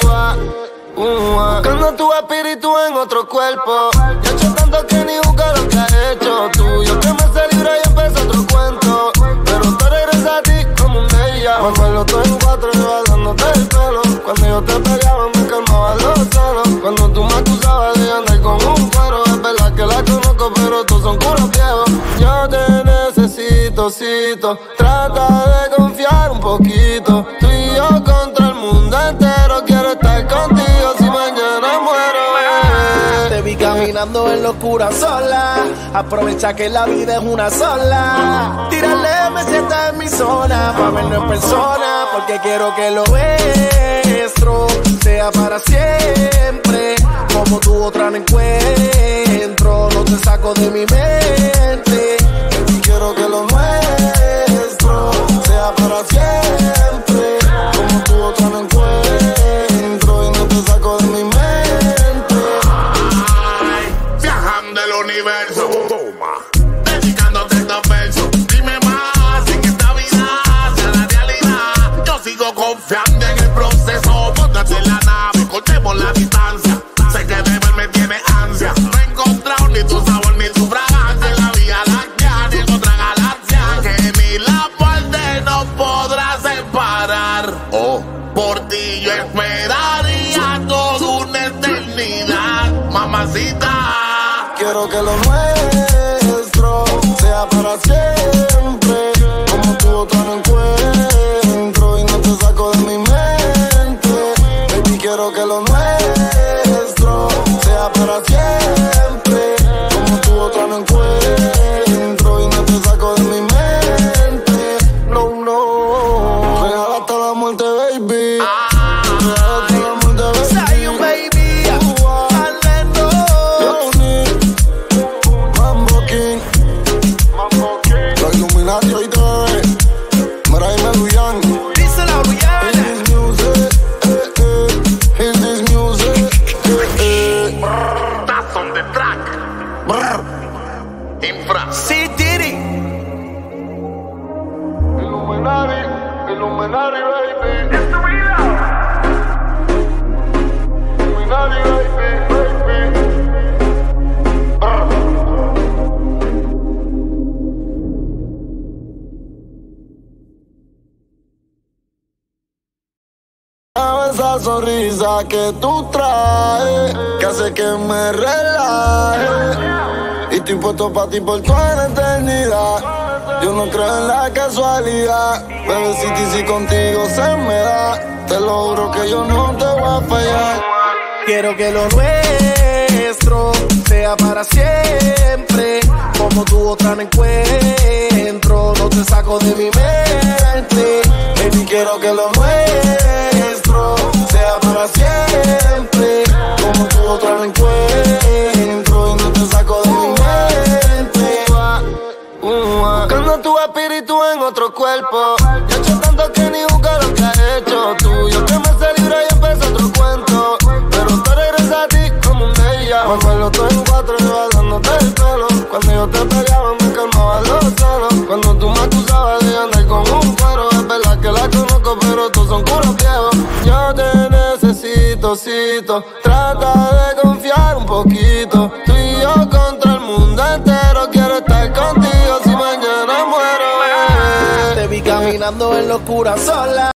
Buscando tu espíritu en otro cuerpo. Yo he hecho tanto que ni busco lo que has hecho tú. Yo que me se libra y empezó otro cuento. Pero tú regresas a ti como un ella. Me acuerdo todo en cuatro y dándote el pelo. Cuando yo te pegaba me calmaba los celos. Cuando tú me acusabas de andar con un cuero. Es verdad que la conozco pero todos son culos viejos. Yo te necesito, cito. Trata de confiar un poquito. Tú y yo contra el mundo entero. Quiero estar contigo si mañana muero, bebé. Te vi caminando en la oscura sola. Aprovecha que la vida es una sola. Tírale, me sienta en mi zona. Pa' verlo en persona. Porque quiero que lo nuestro sea para siempre. Como tú otra no encuentro, no te saco de mi mente. Y quiero que lo nuestro sea para siempre. Como tú otra no encuentro y no te saco de mi mente. Viajando el universo. Toma. Dedicándote estos versos. Dime más en esta vida hacia la realidad. Yo sigo confiando en el proceso. Póngase en la nave, cortemos la distancia. Sé que de verme tiene ansia. No he encontrado ni tu sabor ni tu fragancia en la Vía Láctea ni en otra galaxia. Que ni la muerte nos podrá separar. Oh, por ti yo esperaría toda una eternidad, mamacita. Quiero que lo nuestro sea para siempre. Como tú otra no encuentro y no te saco de mi mente. Baby, quiero que lo nuestro sea para siempre. Como tú otra no encuentro y no te saco de mi mente. No, no. Real hasta la muerte, baby. Real hasta la muerte, baby. Say you, baby. Mambo King. Los Illuminati hoy te ve. Mira, dime Luyan. Díselo, Luyan. Is this music? Is this music? That's on the track. Infra. Sí, Diddy. Illuminati, Illuminati, baby. Illuminati, baby. Esa sonrisa que tú traes, que hace que me relaje. Y estoy puesto pa' ti por toda la eternidad. Yo no creo en la casualidad. Bebecita, si contigo se me da, te lo juro que yo no te voy a fallar. Quiero que lo nuestro sea para siempre. Como tu otra no encuentro, no te saco de mi mente. Baby, quiero que lo nuestro sea para siempre. Como tu otra no encuentro y no te saco de mi mente. Buscando tu espíritu en otro cuerpo. Yo he hecho tanto que ni busco lo que has hecho tú. Yo que me se libre y empecé otro cuento. Pero te regresa a ti como un déjà. Me acuerdo todo en cuatro y jalándote el pelo. Cuando yo te pegaba me calmaba los celos. Cuando tú me acusabas de andar con un cuero. Es verdad que la conozco pero todos son curos viejos. Yo te necesito, cito. Trata de confiar un poquito. Tú y yo contra el mundo entero. Quiero estar contigo si mañana muero. Te vi caminando en locura sola.